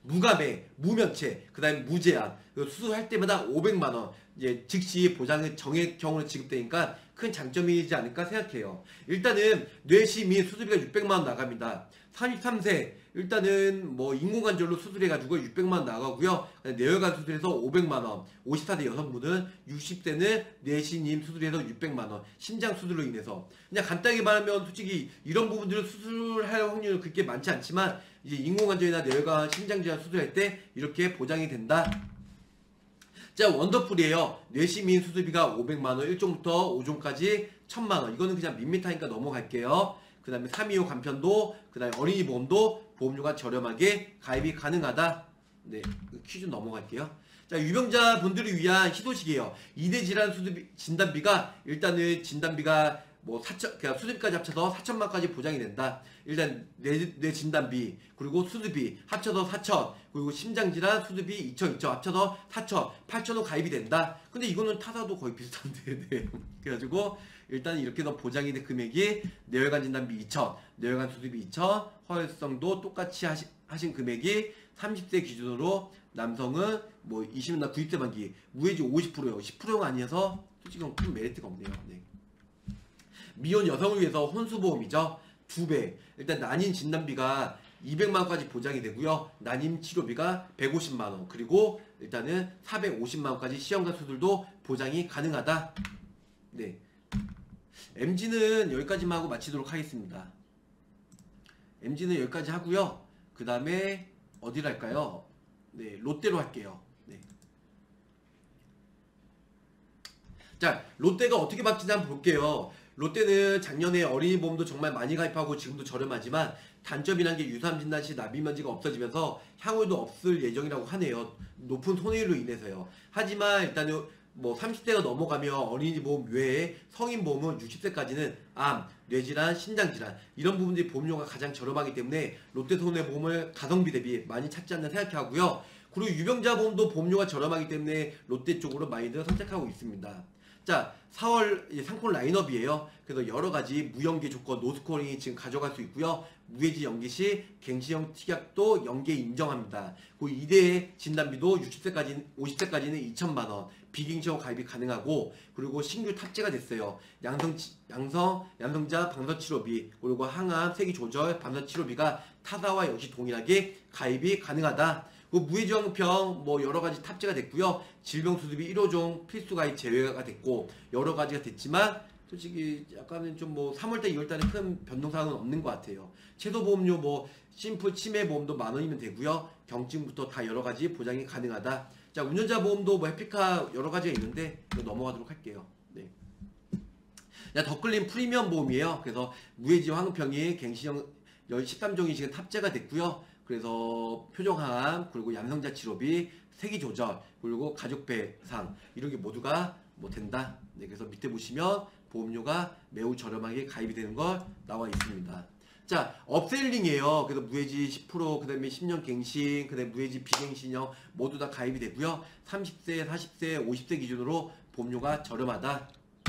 무감액, 무면체, 그 다음에 무제한, 수술할 때마다 오백만 원 이제 즉시 보장을 정액형으로 지급되니까 큰 장점이지 않을까 생각해요. 일단은 뇌시 및 수술비가 육백만 원 나갑니다. 삼십삼 세 일단은 뭐 인공관절로 수술해가지고 육백만 원 나가고요. 뇌혈관 수술해서 오백만 원, 오십사 세 여성분은, 육십 세는 뇌신임 수술해서 육백만 원, 심장 수술로 인해서. 그냥 간단하게 말하면 솔직히 이런 부분들을 수술할 확률은 그렇게 많지 않지만 이제 인공관절이나 뇌혈관, 심장질환 수술할 때 이렇게 보장이 된다. 자, 원더풀이에요. 뇌시민 수술비가 오백만 원, 일 종부터 오 종까지 천만 원. 이거는 그냥 밋밋하니까 넘어갈게요. 그 다음에 삼이오 간편도, 그 다음에 어린이 보험도 보험료가 저렴하게 가입이 가능하다. 네, 퀴즈 넘어갈게요. 자, 유병자 분들을 위한 희소식이에요. 이대 질환 수술비, 진단비가 일단은 진단비가 뭐 사천, 그냥 수술비까지 합쳐서 사천만까지 보장이 된다. 일단 뇌, 뇌 진단비, 그리고 수술비 합쳐서 사천, 그리고 심장질환 수술비 이천, 이천 합쳐서 사천, 팔천 원 가입이 된다. 근데 이거는 타사도 거의 비슷한데, 네. 그래가지고 일단 이렇게 더 보장이 된 금액이 뇌혈관 진단비 이천, 뇌혈관 수술비 이천, 허혈성도 똑같이 하시, 하신 금액이 삼십 세 기준으로 남성은 뭐 이십 나 구십 세 만기, 무해지 오십 퍼센트요. 십 퍼센트가 아니어서 솔직히 큰 메리트가 없네요. 네. 미혼 여성을 위해서 혼수보험이죠. 두 배. 일단 난임 진단비가 이백만 원까지 보장이 되고요. 난임 치료비가 백오십만 원. 그리고 일단은 사백오십만 원까지 시험관 수술도 보장이 가능하다. 네. 엠지는 여기까지만 하고 마치도록 하겠습니다. 엠지는 여기까지 하고요. 그 다음에 어디로 할까요? 네, 롯데로 할게요. 네. 자, 롯데가 어떻게 바뀌는지 한번 볼게요. 롯데는 작년에 어린이 보험도 정말 많이 가입하고 지금도 저렴하지만 단점이란 게 유사암 진단 시 납입면제가 없어지면서 향후에도 없을 예정이라고 하네요. 높은 손해율로 인해서요. 하지만 일단은 뭐 삼십 세가 넘어가면 어린이 보험 외에 성인 보험은 육십 세까지는 암, 뇌질환, 신장질환 이런 부분들이 보험료가 가장 저렴하기 때문에 롯데 손해보험을 가성비 대비 많이 찾지 않나 생각하고요. 그리고 유병자 보험도 보험료가 저렴하기 때문에 롯데 쪽으로 많이들 선택하고 있습니다. 자, 사월 상품 라인업이에요. 그래서 여러가지 무연계 조건 노스코링이 지금 가져갈 수 있고요. 무해지 연계 시 갱신형 특약도 연계 인정합니다. 그 이대 진단비도 육십 세까지, 오십 세까지는 이천만 원, 비갱신형 가입이 가능하고, 그리고 신규 탑재가 됐어요. 양성, 양성, 양성자 방사선 치료비, 그리고 항암, 세기 조절, 방사선 치료비가 타사와 역시 동일하게 가입이 가능하다. 그 무해지원병 뭐 여러가지 탑재가 됐고요. 질병수술비 일 호종 필수 가입 제외가 됐고 여러 가지가 됐지만 솔직히 약간은 좀 뭐 삼월달 이월달에 큰 변동사항은 없는 것 같아요. 최소보험료 뭐 심플 치매보험도 만 원이면 되고요. 경증부터 다 여러 가지 보장이 가능하다. 자, 운전자 보험도 뭐 해피카 여러 가지가 있는데 이거 넘어가도록 할게요. 네. 자, 더클린 프리미엄 보험이에요. 그래서 무해지 황평이 갱신형 십삼 종이 지금 탑재가 됐고요. 그래서 표정항암, 그리고 양성자 치료비, 세기 조절, 그리고 가족 배상 이런 게 모두가 뭐 된다. 네, 그래서 밑에 보시면 보험료가 매우 저렴하게 가입이 되는 걸 나와 있습니다. 자, 업셀링이에요. 그래서 무해지 십 퍼센트, 그 다음에 십 년 갱신, 그 다음에 무해지 비갱신형 모두 다 가입이 되고요. 삼십 세, 사십 세, 오십 세 기준으로 보험료가 저렴하다.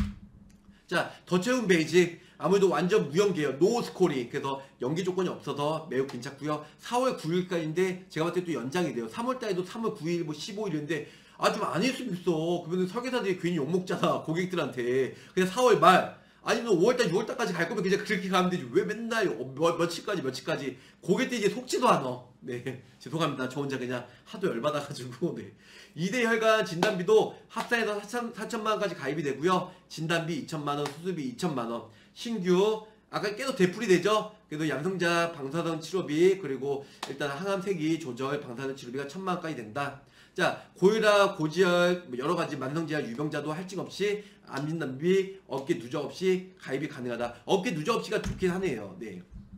자, 더 채운 베이직. 아무래도 완전 무연계예요. 노 스코링. 그래서 연계 조건이 없어서 매우 괜찮고요. 사월 구일까지인데 제가 봤을 때 또 연장이 돼요. 삼월달에도 삼월 구일, 뭐 십오일인데 아 좀 안 했으면 있어. 그러면 설계사들이 괜히 욕먹잖아. 고객들한테. 그냥 사월 말 아니면 오월달, 유월달까지 갈 거면 그냥 그렇게 가면 되지. 왜 맨날 며, 며칠까지 며칠까지 고객들이 이제 속지도 않아. 네, 죄송합니다. 저 혼자 그냥 하도 열받아가지고. 네. 이대 혈관 진단비도 합산해서 사천만 원까지 가입이 되고요. 진단비 이천만 원, 수술비 이천만 원. 신규 아까 계속 되풀이 되죠. 그래도 양성자 방사선 치료비, 그리고 일단 항암 세기 조절 방사선 치료비가 천만 원까지 된다. 자, 고혈압, 고지혈, 여러 가지 만성질환 유병자도 할증 없이 암 진단비, 업계 누적 없이 가입이 가능하다. 업계 누적 없이가 좋긴 하네요. 네.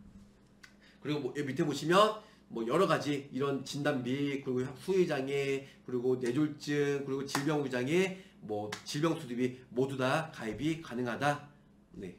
그리고 뭐 밑에 보시면 뭐 여러 가지 이런 진단비, 그리고 후유장애, 그리고 뇌졸중, 그리고 질병후장애, 뭐 질병수술비 모두 다 가입이 가능하다. 네.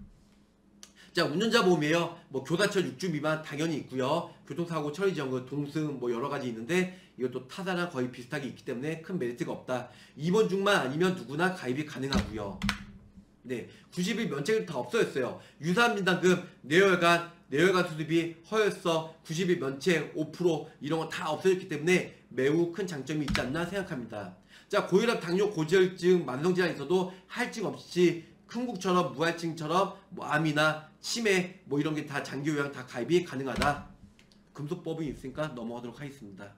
자, 운전자 보험이에요. 뭐 교사처 육 주 미만 당연히 있고요. 교통사고 처리 지원금, 동승 뭐 여러 가지 있는데 이것도 타사랑 거의 비슷하게 있기 때문에 큰 메리트가 없다. 입원 중만 아니면 누구나 가입이 가능하고요. 네, 구십 일 면책이 다 없어졌어요. 유사암 진단금, 뇌혈관, 뇌혈관 수술비, 허혈성, 구십 일 면책, 오 퍼센트 이런 거 다 없어졌기 때문에 매우 큰 장점이 있지 않나 생각합니다. 자, 고혈압, 당뇨, 고지혈증, 만성질환 있어도 할증 없이 흥국처럼 무할증처럼 뭐 암이나 치매 뭐 이런 게 다 장기 요양 다 가입이 가능하다. 금속법이 있으니까 넘어가도록 하겠습니다.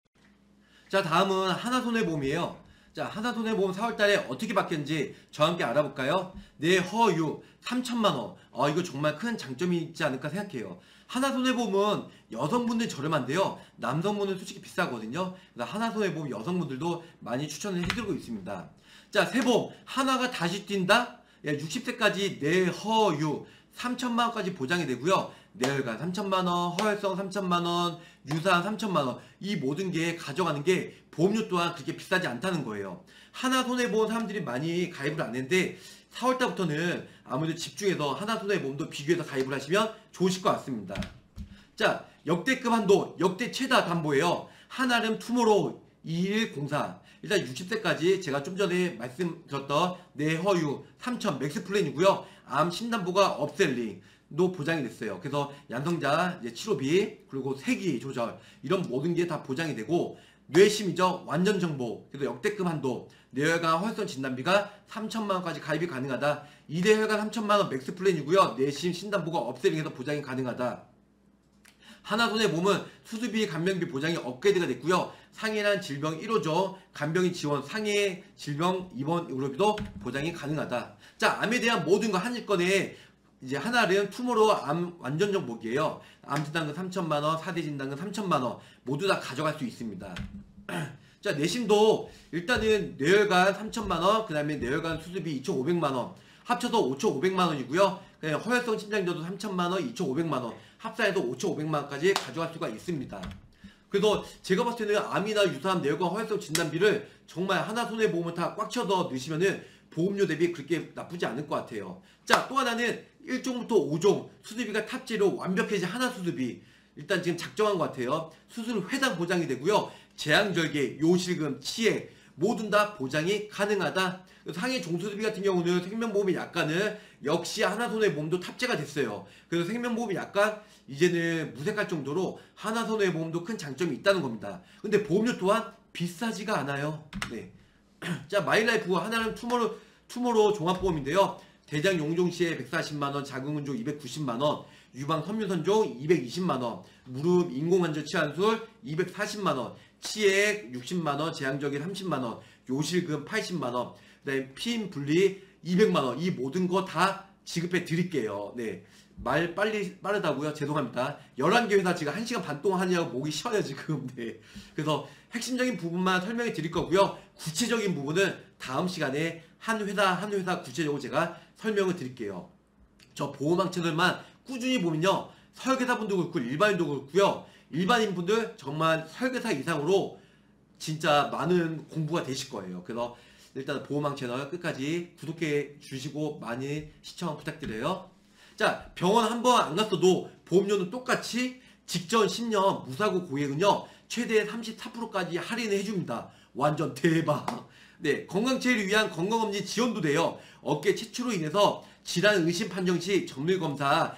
자, 다음은 하나손해보험이에요. 자, 하나손해보험 사월달에 어떻게 바뀌었는지 저와 함께 알아볼까요? 내 허유 삼천만 원. 어, 이거 정말 큰 장점이 있지 않을까 생각해요. 하나손해보험은 여성분들 저렴한데요. 남성분은 솔직히 비싸거든요. 그래서 하나손해보험 여성분들도 많이 추천을 해드리고 있습니다. 자, 세보험 하나가 다시 뛴다? 육십 세까지 내 허유 삼천만 원까지 보장이 되고요. 뇌혈관 삼천만 원, 허혈성 삼천만 원, 유산 삼천만 원 이 모든 게 가져가는 게 보험료 또한 그렇게 비싸지 않다는 거예요. 하나손해보험 사람들이 많이 가입을 안 했는데 사월달부터는 아무래도 집중해서 하나손해보험도 비교해서 가입을 하시면 좋으실 것 같습니다. 자, 역대급 한도, 역대 최다 담보예요. 한아름 투모로우 이일공사 일단 육십 세까지 제가 좀 전에 말씀드렸던 내허유 삼천 맥스 플랜이고요. 암 신담보가 업셀링도 보장이 됐어요. 그래서 양성자 이제 치료비 그리고 세기 조절 이런 모든 게 다 보장이 되고 뇌심이죠. 완전 정보. 그래서 역대급 한도 뇌혈관 허혈성 진단비가 삼천만 원까지 가입이 가능하다. 이 대 혈관 삼천만 원 맥스 플랜이고요. 뇌심 신담보가 업셀링해서 보장이 가능하다. 하나손해보험은 수술비, 간병비 보장이 업그레이드가 됐고요. 상해난 질병 일 호죠. 간병인 지원, 상해 질병 입원 의료비도 보장이 가능하다. 자, 암에 대한 모든 거 한일건에 이제 하나는 투모로우 암 완전 정복이에요. 암 진단금 삼천만 원, 사 대 진단금 삼천만 원 모두 다 가져갈 수 있습니다. 자, 내심도 일단은 뇌혈관 삼천만 원, 그 다음에 뇌혈관 수술비 이천오백만 원 합쳐서 오천오백만 원이고요. 그냥 허혈성 심장저도 삼천만 원, 이천오백만 원 합산해서 오천오백만 원까지 가져갈 수가 있습니다. 그래서 제가 봤을 때는 암이나 유사암, 뇌혈관 허혈성 진단비를 정말 하나손해보험을 다 꽉 쳐서 넣으시면은 보험료 대비 그렇게 나쁘지 않을 것 같아요. 자, 또 하나는 일 종부터 오 종 수술비가 탑재로 완벽해진 하나 수술비 일단 지금 작정한 것 같아요. 수술 회당 보장이 되고요. 재앙절개, 요실금, 치액 모든 다 보장이 가능하다. 상해 종수술비 같은 경우는 생명보험의 약관을 역시 하나손해보험도 탑재가 됐어요. 그래서 생명보험의 약관 이제는 무색할 정도로 하나손해보험도 큰 장점이 있다는 겁니다. 근데 보험료 또한 비싸지가 않아요. 네. 자, 마이라이프 하나는 투모로, 투모로 종합보험인데요. 대장 용종시에 백사십만 원, 자궁은종 이백구십만 원, 유방 섬유선종 이백이십만 원, 무릎 인공관절 치환술 이백사십만 원, 치액 육십만 원, 재앙적인 삼십만 원, 요실금 팔십만 원, 그 다음에 피임 분리 이백만 원 이 모든 거 다 지급해 드릴게요. 네. 말 빨리 빠르다고요? 죄송합니다. 열한 개 회사 지금 한 시간 반 동안 하냐고 목이 쉬어요 지금. 네. 그래서 핵심적인 부분만 설명해 드릴 거고요. 구체적인 부분은 다음 시간에 한 회사 한 회사 구체적으로 제가 설명을 드릴게요. 저 보험왕채널만 꾸준히 보면요. 설계사분도 그렇고 일반인도 그렇고요. 일반인분들 정말 설계사 이상으로 진짜 많은 공부가 되실 거예요. 그래서 일단 보험왕 채널 끝까지 구독해 주시고 많이 시청 부탁드려요. 자, 병원 한 번 안 갔어도 보험료는 똑같이 직전 십 년 무사고 고액은요 최대 삼십사 퍼센트까지 할인을 해줍니다. 완전 대박. 네, 건강체를 위한 건강검진 지원도 돼요. 업계 최초로 인해서 질환 의심 판정 시 정밀검사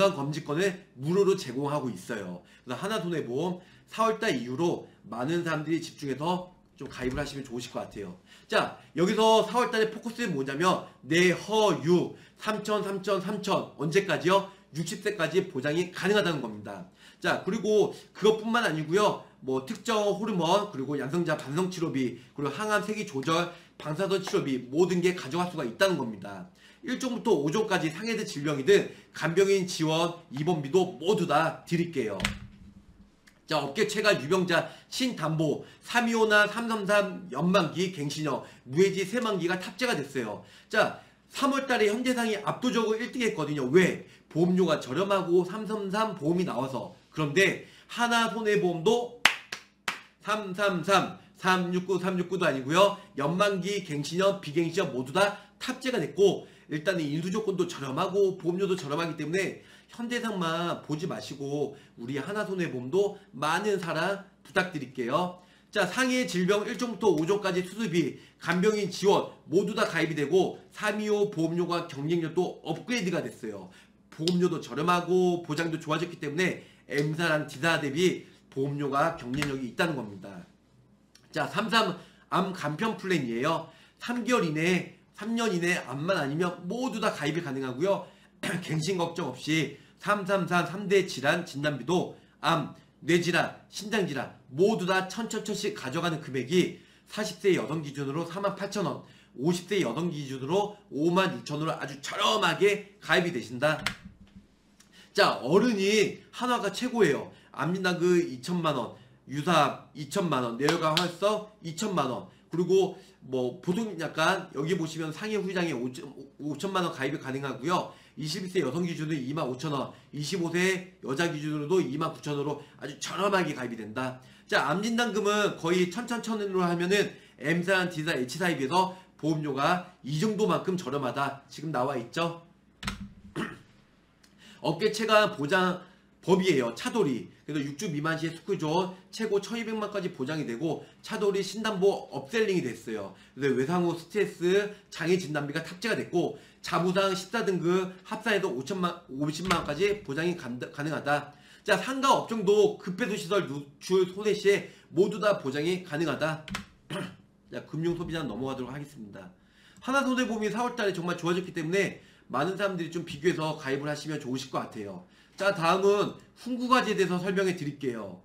건강검진권을 무료로 제공하고 있어요. 그래서 하나손해보험 사월달 이후로 많은 사람들이 집중해서 좀 가입을 하시면 좋으실 것 같아요. 자, 여기서 사월달에 포커스는 뭐냐면 내 허유 삼천, 삼천, 삼천 언제까지요? 육십 세까지 보장이 가능하다는 겁니다. 자, 그리고 그것뿐만 아니고요. 뭐 특정 호르몬 그리고 양성자 반성 치료비 그리고 항암 세기 조절 방사선 치료비 모든 게 가져갈 수가 있다는 겁니다. 일 종부터 오 종까지 상해된 질병이든 간병인 지원 입원비도 모두 다 드릴게요. 자, 업계 최가 유병자 신담보 삼이오나 삼삼삼 연만기 갱신형 무해지 새만기가 탑재가 됐어요. 자, 삼월달에 현대상이 압도적으로 일 등 했거든요. 왜? 보험료가 저렴하고 삼삼삼 보험이 나와서. 그런데 하나손해보험도 삼삼삼, 삼육구, 삼육구도 아니고요. 연만기, 갱신형, 비갱신형 모두 다 탑재가 됐고 일단은 인수조건도 저렴하고 보험료도 저렴하기 때문에 현대상만 보지 마시고 우리 하나손해보험도 많은 사랑 부탁드릴게요. 자, 상해 질병 일 종부터 오 종까지 수술비, 간병인 지원 모두 다 가입이 되고 삼이오 보험료가 경쟁력도 업그레이드가 됐어요. 보험료도 저렴하고 보장도 좋아졌기 때문에 M사랑 D사 대비 보험료가 경쟁력이 있다는 겁니다. 자, 삼삼 암 간편 플랜이에요. 삼 개월 이내, 삼 년 이내 암만 아니면 모두 다 가입이 가능하고요. 갱신 걱정 없이 삼삼사 삼 대 질환 진단비도 암, 뇌질환, 신장질환 모두 다 천천천씩 가져가는 금액이 사십 세 여성 기준으로 사만 팔천 원, 오십 세 여성 기준으로 오만 육천 원으로 아주 저렴하게 가입이 되신다. 자, 어른이 한화가 최고예요. 암진단그 이천만 원, 유사암 이천만 원, 뇌혈관 활성 이천만 원, 그리고 뭐 보통 약간 여기 보시면 상해 후장에 오천만 원 가입이 가능하고요. 이십일 세 여성 기준으로 이만 오천 원, 이십오 세 여자 기준으로도 이만 구천 원으로 아주 저렴하게 가입이 된다. 자, 암진단금은 거의 천천천으로 하면은 M사랑 D사, H사에 비해서 보험료가 이 정도만큼 저렴하다. 지금 나와 있죠. 어깨 체감 보장 법이에요. 차돌이. 그래서 육 주 미만 시에 스쿠존 최고 천이백만까지 보장이 되고 차돌이 신담보 업셀링이 됐어요. 그래서 외상후 스트레스 장애 진단비가 탑재가 됐고 자부상 십사 등급 합산해서 오천만, 오십만 원까지 보장이 가능하다. 자, 상가 업종도 급배수시설 누출 소재 시에 모두 다 보장이 가능하다. 자, 금융소비자 넘어가도록 하겠습니다. 하나손해보험이 사월달에 정말 좋아졌기 때문에 많은 사람들이 좀 비교해서 가입을 하시면 좋으실 것 같아요. 자, 다음은 훈구과제에 대해서 설명해 드릴게요.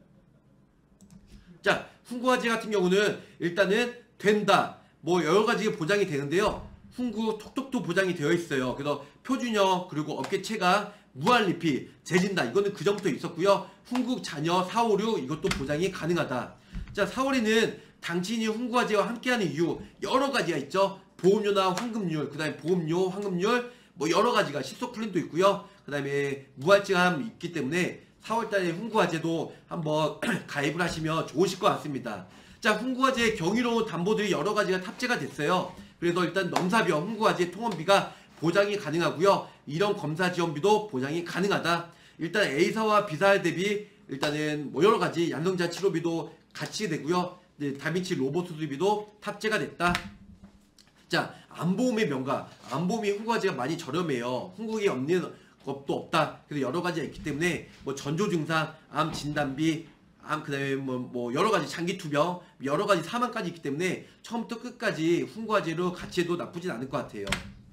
자, 훈구과제 같은 경우는 일단은 된다, 뭐 여러가지 보장이 되는데요. 훈구 톡톡도 보장이 되어 있어요. 그래서 표준형, 그리고 업계 체감, 무한리피, 재진다 이거는 그 전부터 있었고요. 훈구 자녀 사오류 이것도 보장이 가능하다. 자, 사월에는 당신이 훈구과제와 함께하는 이유 여러 가지가 있죠. 보험료나 환급률, 그 다음에 보험료, 환급률 뭐 여러 가지가 실속 플랜도 있고요. 그 다음에 무할증함이 있기 때문에 사월달에 훈구과제도 한번 가입을 하시면 좋으실 것 같습니다. 자, 훈구과제 경이로운 담보들이 여러 가지가 탑재가 됐어요. 그래서 일단 넘사비와 훈구과제 통원비가 보장이 가능하고요. 이런 검사 지원비도 보장이 가능하다. 일단 A사와 B사 대비 일단은 뭐 여러 가지 양성자 치료비도 같이 되고요. 네, 다빈치 로봇 수술비도 탑재가 됐다. 자, 암보험의 명가. 암보험이 훈구과제가 많이 저렴해요. 훈구에 없는 것도 없다. 그래서 여러 가지가 있기 때문에 뭐 전조 증상, 암 진단비, 암 그다음에 뭐, 뭐 여러 가지 장기 투병, 여러 가지 사망까지 있기 때문에 처음부터 끝까지 훈구과제로 같이 해도 나쁘진 않을 것 같아요.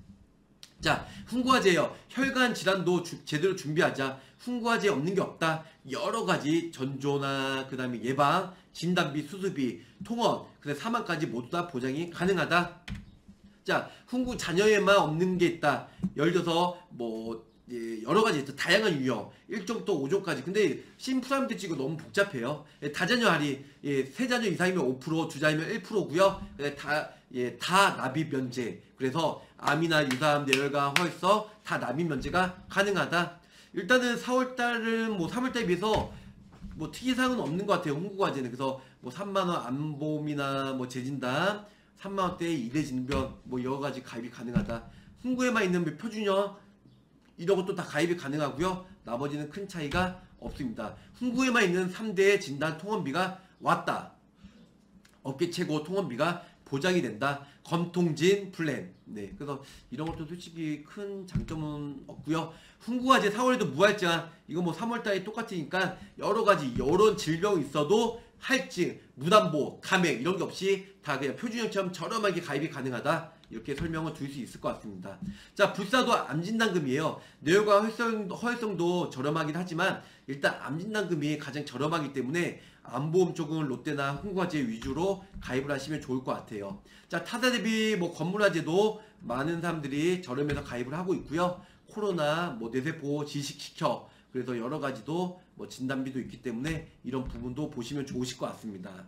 자, 훈구과제요. 혈관 질환도 주, 제대로 준비하자. 훈구과제 없는 게 없다. 여러 가지 전조나 그다음에 예방, 진단비, 수술비, 통원, 그다음에 사망까지 모두 다 보장이 가능하다. 자, 훈구 자녀에만 없는 게 있다. 예를 들어서 뭐 예, 여러 가지 있죠. 다양한 유형 일 종부터 오 종까지. 근데 심플하면 되지 이거 너무 복잡해요. 예, 다자녀 할인, 예, 세 자녀 이상이면 오 퍼센트, 두 자녀면 일 퍼센트고요. 예, 다, 예, 다 납입 면제. 그래서 암이나 유사암, 뇌혈관, 허혈성 다 납입 면제가 가능하다. 일단은 사월달은 뭐 삼월달에 비해서 뭐 특이사항은 없는 것 같아요. 훈구과제는. 그래서 뭐 삼만 원 암보험이나 뭐 재진단, 삼만 원대의 이대 진변 뭐 여러 가지 가입이 가능하다. 훈구에만 있는 표준형 이런 것도 다 가입이 가능하고요. 나머지는 큰 차이가 없습니다. 훈구에만 있는 삼 대 진단 통원비가 왔다. 업계 최고 통원비가 보장이 된다. 검통진 플랜. 네, 그래서 이런 것도 솔직히 큰 장점은 없고요. 훈구과제 사월에도 무할증, 이거 뭐 삼월달에 똑같으니까 여러 가지 여러 질병이 있어도 할증, 무담보, 감액 이런 게 없이 다 그냥 표준형처럼 저렴하게 가입이 가능하다. 이렇게 설명을 드릴 수 있을 것 같습니다. 자, 불사도 암진단금이에요. 뇌혈관 허혈성, 허혈성도 저렴하긴 하지만 일단 암진단금이 가장 저렴하기 때문에 암보험 쪽은 롯데나 훈구과제 위주로 가입을 하시면 좋을 것 같아요. 자, 타사 대비 뭐 건물화제도 많은 사람들이 저렴해서 가입을 하고 있고요. 코로나, 뭐 뇌세포 지식시켜, 그래서 여러 가지도 뭐 진단비도 있기 때문에 이런 부분도 보시면 좋으실 것 같습니다.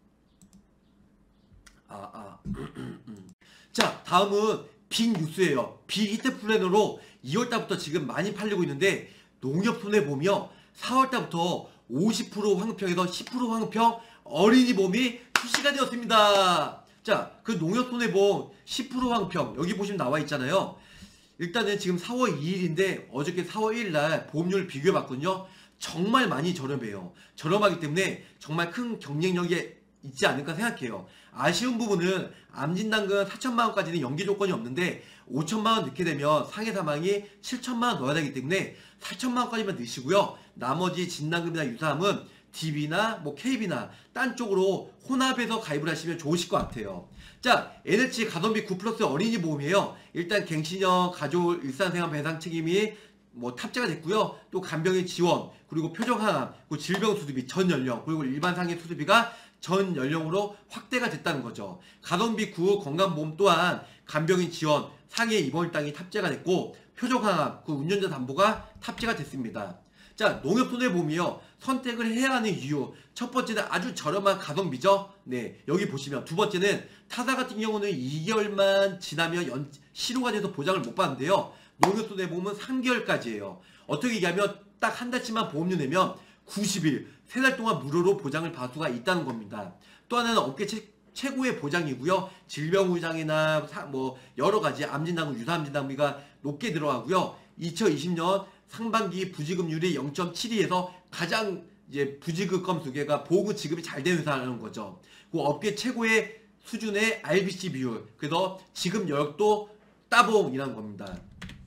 아, 아. 자, 다음은 빅 뉴스예요. 빅 히트 플래너로 이월달부터 지금 많이 팔리고 있는데 농협손해보험이요. 사월달부터 오십 퍼센트 환급형에서 십 퍼센트 환급형 어린이보험이 출시가 되었습니다. 자, 그 농협손해보험 십 퍼센트 환급형 여기 보시면 나와 있잖아요. 일단은 지금 사월 이일인데 어저께 사월 일일날 보험료를 비교해봤거든요. 정말 많이 저렴해요. 저렴하기 때문에 정말 큰 경쟁력이 있지 않을까 생각해요. 아쉬운 부분은 암진단금 사천만 원까지는 연기 조건이 없는데 오천만 원 넣게 되면 상해 사망이 칠천만 원 넣어야 되기 때문에 사천만 원까지만 넣으시고요. 나머지 진단금이나 유사함은 디비나 뭐 케이비나 딴 쪽으로 혼합해서 가입을 하시면 좋으실 것 같아요. 자, 엔에이치 가성비 구 플러스 어린이 보험이에요. 일단 갱신형 가족 일상생활 배상 책임이 뭐 탑재가 됐고요. 또 간병인 지원, 그리고 표정항암, 그리고 질병 수술비 전 연령, 그리고 일반 상해 수술비가 전 연령으로 확대가 됐다는 거죠. 가성비 구 건강보험 또한 간병인 지원, 상해 입원 일당이 탑재가 됐고 표정항암, 그 운전자 담보가 탑재가 됐습니다. 자, 농협손해보험이요. 선택을 해야 하는 이유. 첫 번째는 아주 저렴한 가성비죠. 네, 여기 보시면 두 번째는 타사 같은 경우는 이 개월만 지나면 연, 실효가 돼서 보장을 못 받는데요. 농협손해보험은 삼 개월까지예요. 어떻게 얘기하면 딱 한 달치만 보험료 내면 구십 일, 세 달 동안 무료로 보장을 받을 수가 있다는 겁니다. 또 하나는 업계 최, 최고의 보장이고요. 질병의장이나 뭐 여러 가지 암진단금, 유사암진단비가 높게 들어가고요. 이천이십 년 상반기 부지급률이 영 점 칠이에서 가장 이제 부지급 건수계가 보험금 지급이 잘 되는 회사라는 거죠. 그 업계 최고의 수준의 알비씨 비율, 그래서 지급 여력도 따봉이라는 겁니다.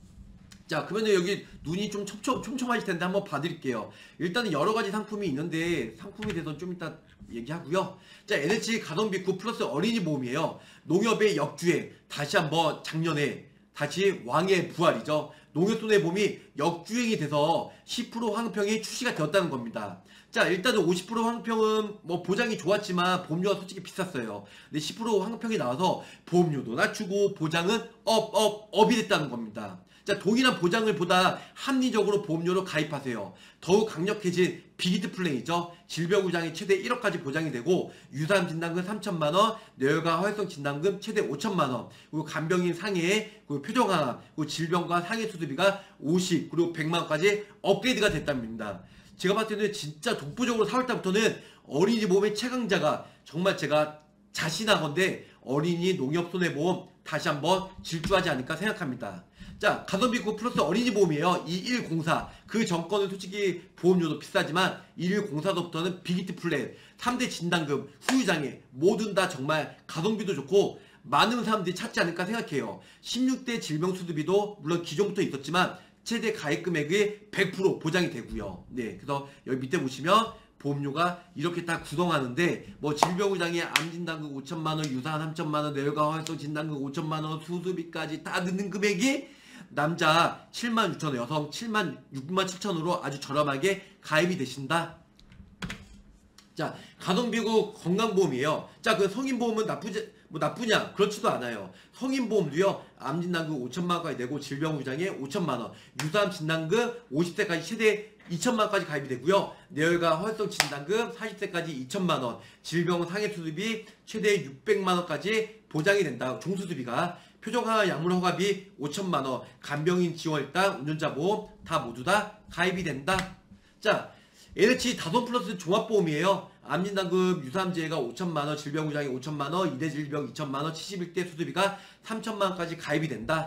자, 그러면 여기 눈이 좀 촘촘, 촘촘하실 텐데 한번 봐드릴게요. 일단은 여러 가지 상품이 있는데 상품에 대해서 좀 이따 얘기하고요. 자, 엔에이치 가성비 구 플러스 어린이 보험이에요. 농협의 역주행, 다시 한번 작년에 다시 왕의 부활이죠. 농협손해보험이 역주행이 돼서 십 퍼센트 환급형이 출시가 되었다는 겁니다. 자, 일단은 오십 퍼센트 환급형은 뭐 보장이 좋았지만 보험료가 솔직히 비쌌어요. 근데 십 퍼센트 환급형이 나와서 보험료도 낮추고 보장은 업, 업, 업이 됐다는 겁니다. 자, 동일한 보장을 보다 합리적으로 보험료로 가입하세요. 더욱 강력해진 빅히트 플랜이죠. 질병의장이 최대 일억까지 보장이 되고 유사암 진단금 삼천만 원, 뇌혈관 허혈성 진단금 최대 오천만 원, 그리고 간병인 상해, 그리고 표정항암, 그리고 질병과 상해 수술비가 오십, 그리고 백만 원까지 업그레이드가 됐답니다. 제가 봤을 때는 진짜 독보적으로 사월 달부터는 어린이 보험의 최강자가 정말 제가 자신하건데 어린이 농협손해보험 다시 한번 질주하지 않을까 생각합니다. 자, 가성비 구 플러스 어린이 보험이에요. 이천백사. 그 전권은 솔직히 보험료도 비싸지만 이천백사서부터는 빅히트 플랜, 삼 대 진단금, 후유장애 모든 다 정말 가성비도 좋고 많은 사람들이 찾지 않을까 생각해요. 십육 대 질병 수술비도 물론 기존부터 있었지만 최대 가입 금액의 백 퍼센트 보장이 되고요. 네, 그래서 여기 밑에 보시면 보험료가 이렇게 다 구성하는데 뭐 질병의장애 암진단금 오천만 원, 유사암 삼천만 원, 뇌혈관 허혈성 진단금 오천만 원, 수술비까지 다 넣는 금액이 남자 칠만 육천 원, 여성 칠만 육만 칠천 원으로 아주 저렴하게 가입이 되신다. 자, 가성비고 건강보험이에요. 자, 그 성인보험은 나쁘지 뭐 나쁘냐? 그렇지도 않아요. 성인보험도요. 암진단금 오천만 원까지 내고 질병의장애 오천만 원, 유사암 진단금 오십 세까지 최대 이천만 원까지 가입이 되고요. 뇌혈관 허혈성 진단금 사십 세까지 이천만 원, 질병 상해 수술비 최대 육백만 원까지 보장이 된다. 종수술비가 표정항암 약물 허가비 오천만 원, 간병인 지원 일당, 운전자 보험 다 모두 다 가입이 된다. 자, 엔에이치 다손 플러스 종합보험이에요. 암진단금 유사암재해가 오천만 원, 질병의장애 오천만 원, 이 대 질병 이천만 원, 칠십일 대 수술비가 삼천만 원까지 가입이 된다.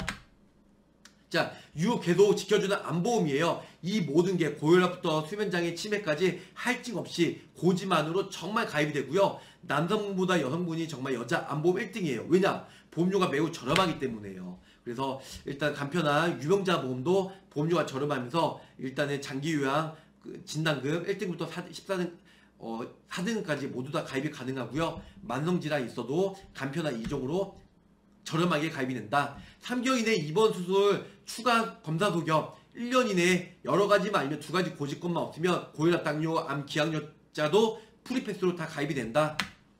자, 유혹 계속 지켜주는 암보험이에요. 이 모든 게 고혈압부터 수면장애 치매까지 할증 없이 고지만으로 정말 가입이 되고요. 남성보다 여성분이 정말 여자 암보험 일 등이에요. 왜냐? 보험료가 매우 저렴하기 때문에요. 그래서 일단 간편한 유병자 보험도 보험료가 저렴하면서 일단은 장기 요양 진단금 일 등부터 십사 등 어, 사 등까지 모두 다 가입이 가능하고요. 만성질환이 있어도 간편한 이종으로 저렴하게 가입이 된다. 삼 개월 이내 입원 수술 추가 검사 소견, 일 년 이내 여러 가지만 아니면 두 가지 고지건만 없으면 고혈압, 당뇨, 암, 기억력자도 프리패스로 다 가입이 된다.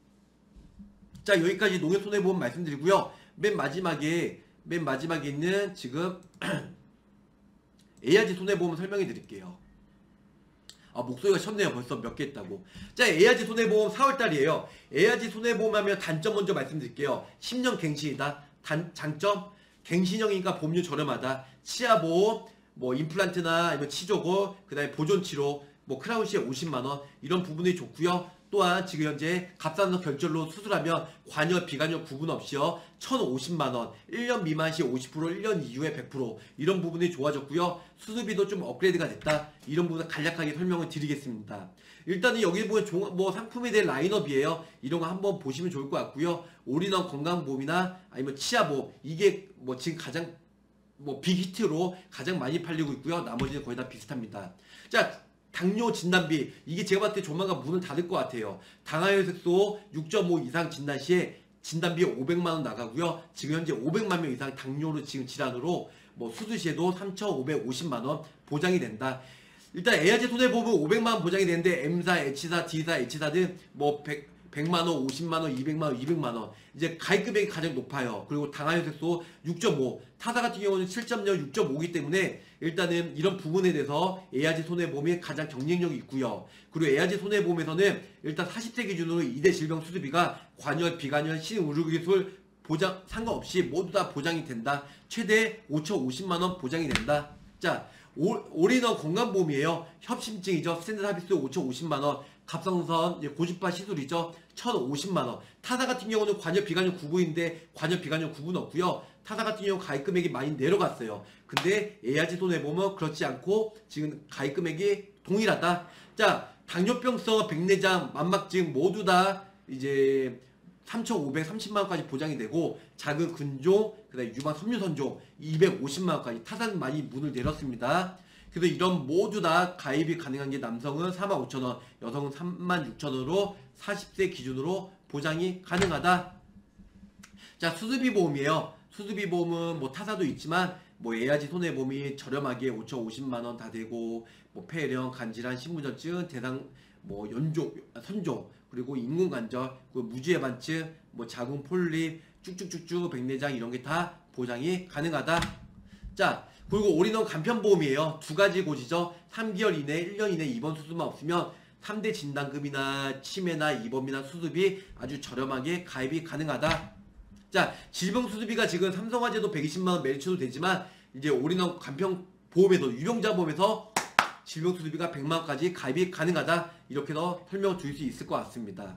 자, 여기까지 농협손해보험 말씀드리고요. 맨 마지막에 맨 마지막에 있는 지금 에이아르지 손해보험 설명해 드릴게요. 아, 목소리가 셨네요. 벌써 몇 개 했다고. 자, 에이아르지 손해보험 사월 달이에요. 에이아르지 손해보험 하면 단점 먼저 말씀드릴게요. 십 년 갱신이다. 단, 장점? 갱신형이니까 보험료 저렴하다. 치아보험, 뭐 임플란트나 아니면 치조고, 그 다음에 보존치료, 뭐 크라운시에 오십만 원 이런 부분이 좋고요. 또한 지금 현재 갑상선 결절로 수술하면 관여 비관여 구분 없이요 천오십만 원, 일 년 미만 시 오십 퍼센트, 일 년 이후에 백 퍼센트 이런 부분이 좋아졌고요. 수술비도 좀 업그레이드가 됐다. 이런 부분 간략하게 설명을 드리겠습니다. 일단은 여기 보면 종, 뭐 상품에 대한 라인업이에요. 이런 거 한번 보시면 좋을 것 같고요. 올인원 건강보험이나 아니면 치아보험 이게 뭐 지금 가장 뭐 빅히트로 가장 많이 팔리고 있고요. 나머지는 거의 다 비슷합니다. 자, 당뇨 진단비 이게 제가 봤을 때 조만간 문을 닫을 것 같아요. 당하혈색소 육 점 오 이상 진단 시에 진단비 오백만 원 나가고요. 지금 현재 오백만 명 이상 당뇨로 지금 질환으로 뭐 수술 시에도 삼천오백오십만 원 보장이 된다. 일단 에아제 손해보험은 오백만 원 보장이 되는데 M사, H사, D사, H사 등 뭐 백만 원, 오십만 원, 이백만 원, 이백만 원 이제 가입 금액이 가장 높아요. 그리고 당하혈색소 육 점 오 타사 같은 경우는 칠 점 영, 육 점 오이기 때문에 일단은 이런 부분에 대해서 에아제 손해보험이 가장 경쟁력이 있고요. 그리고 에아제 손해보험에서는 일단 사십 세 기준으로 이 대 질병 수술비가 관여, 비관여, 신의료기술 보장 상관없이 모두 다 보장이 된다. 최대 오천오십만 원 보장이 된다. 자, 올인원 건강보험이에요. 협심증이죠. 스탠드 서비스 오천오십만 원, 갑상선 고주파 시술이죠. 천오십만 원. 타사 같은 경우는 관여 비관여 구분인데 관여 비관여 구분 없고요. 타사 같은 경우 가입 금액이 많이 내려갔어요. 근데 에아제 손해보험은 그렇지 않고 지금 가입 금액이 동일하다. 자, 당뇨병성 백내장, 만막증 모두 다 이제 삼천오백삼십만 원까지 보장이 되고 작은 근종, 그다음에 유방 섬유선종 이백오십만 원까지 타사는 많이 문을 내렸습니다. 그래서 이런 모두 다 가입이 가능한 게 남성은 사만 오천 원, 여성은 삼만 육천 원으로 사십 세 기준으로 보장이 가능하다. 자, 수술비 보험이에요. 수술비 보험은 뭐 타사도 있지만 뭐 에아지 손해보험이 저렴하게 오천오십만 원 다 되고 뭐 폐렴, 간질환, 신부전증, 대상 뭐 연종, 선종 그리고 인공관절, 무지해반증, 뭐 자궁 폴립, 쭉쭉쭉쭉 백내장 이런 게 다 보장이 가능하다. 자, 그리고 올인원 간편보험이에요. 두 가지 고지죠. 삼 개월 이내, 일 년 이내 입원 수술만 없으면 삼 대 진단금이나 치매나 입원비나 수술비 아주 저렴하게 가입이 가능하다. 자, 질병 수술비가 지금 삼성화재도 백이십만 원 매출도 되지만 이제 올인원 간편보험에서 유병자보험에서 질병 수술비가 백만 원까지 가입이 가능하다. 이렇게 더 설명을 드릴 수 있을 것 같습니다.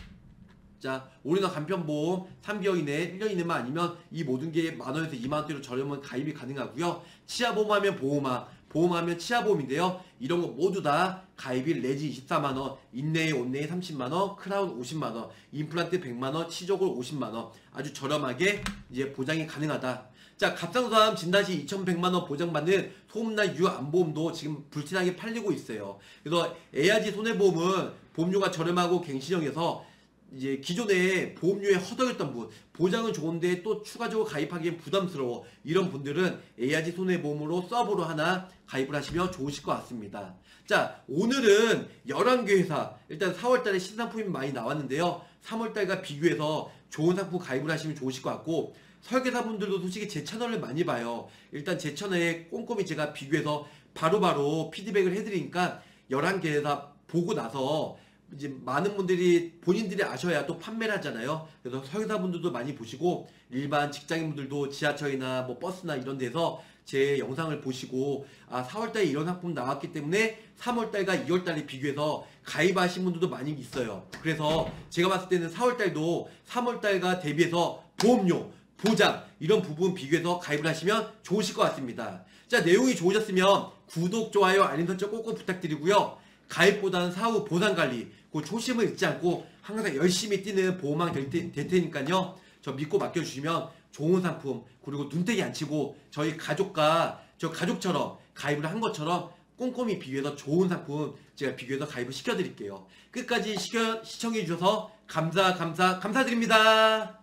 자, 올인원 간편보험 삼 개월 이내, 일 년 이내만 아니면 이 모든 게 만 원에서 이만 원대로 저렴한 가입이 가능하고요. 치아보험하면 보험아, 보험하면 치아보험인데요. 이런 거 모두 다 가입이 레지 이십사만 원, 인내에 온내에 삼십만 원, 크라운 오십만 원, 임플란트 백만 원, 치조골 오십만 원 아주 저렴하게 이제 보장이 가능하다. 자, 갑상선암 진단시 이천백만 원 보장받는 소음나 유암보험도 지금 불티나게 팔리고 있어요. 그래서 에아지 손해보험은 보험료가 저렴하고 갱신형에서 이제 기존에 보험료에 허덕였던 분, 보장은 좋은데 또 추가적으로 가입하기엔 부담스러워. 이런 분들은 에아지 손해보험으로 서브로 하나 가입을 하시면 좋으실 것 같습니다. 자, 오늘은 열한 개 회사, 일단 사월달에 신상품이 많이 나왔는데요. 삼월달과 비교해서 좋은 상품 가입을 하시면 좋으실 것 같고, 설계사분들도 솔직히 제 채널을 많이 봐요. 일단 제 채널에 꼼꼼히 제가 비교해서 바로바로 피드백을 해드리니까 열한 개 회사 보고 나서 이제 많은 분들이 본인들이 아셔야 또 판매를 하잖아요. 그래서 설계사분들도 많이 보시고 일반 직장인분들도 지하철이나 뭐 버스나 이런 데서 제 영상을 보시고 아 사월달에 이런 상품 나왔기 때문에 삼월달과 이월달에 비교해서 가입하신 분들도 많이 있어요. 그래서 제가 봤을 때는 사월달도 삼월달과 대비해서 보험료, 보장 이런 부분 비교해서 가입을 하시면 좋으실 것 같습니다. 자, 내용이 좋으셨으면 구독, 좋아요, 알림 설정 꼭꼭 부탁드리고요. 가입보다는 사후 보상관리 그 초심을 잊지 않고 항상 열심히 뛰는 보험왕 될, 테, 될 테니까요. 저 믿고 맡겨주시면 좋은 상품 그리고 눈떼기 안 치고 저희 가족과 저 가족처럼 가입을 한 것처럼 꼼꼼히 비교해서 좋은 상품 제가 비교해서 가입을 시켜드릴게요. 끝까지 시켜, 시청해주셔서 감사 감사 감사드립니다.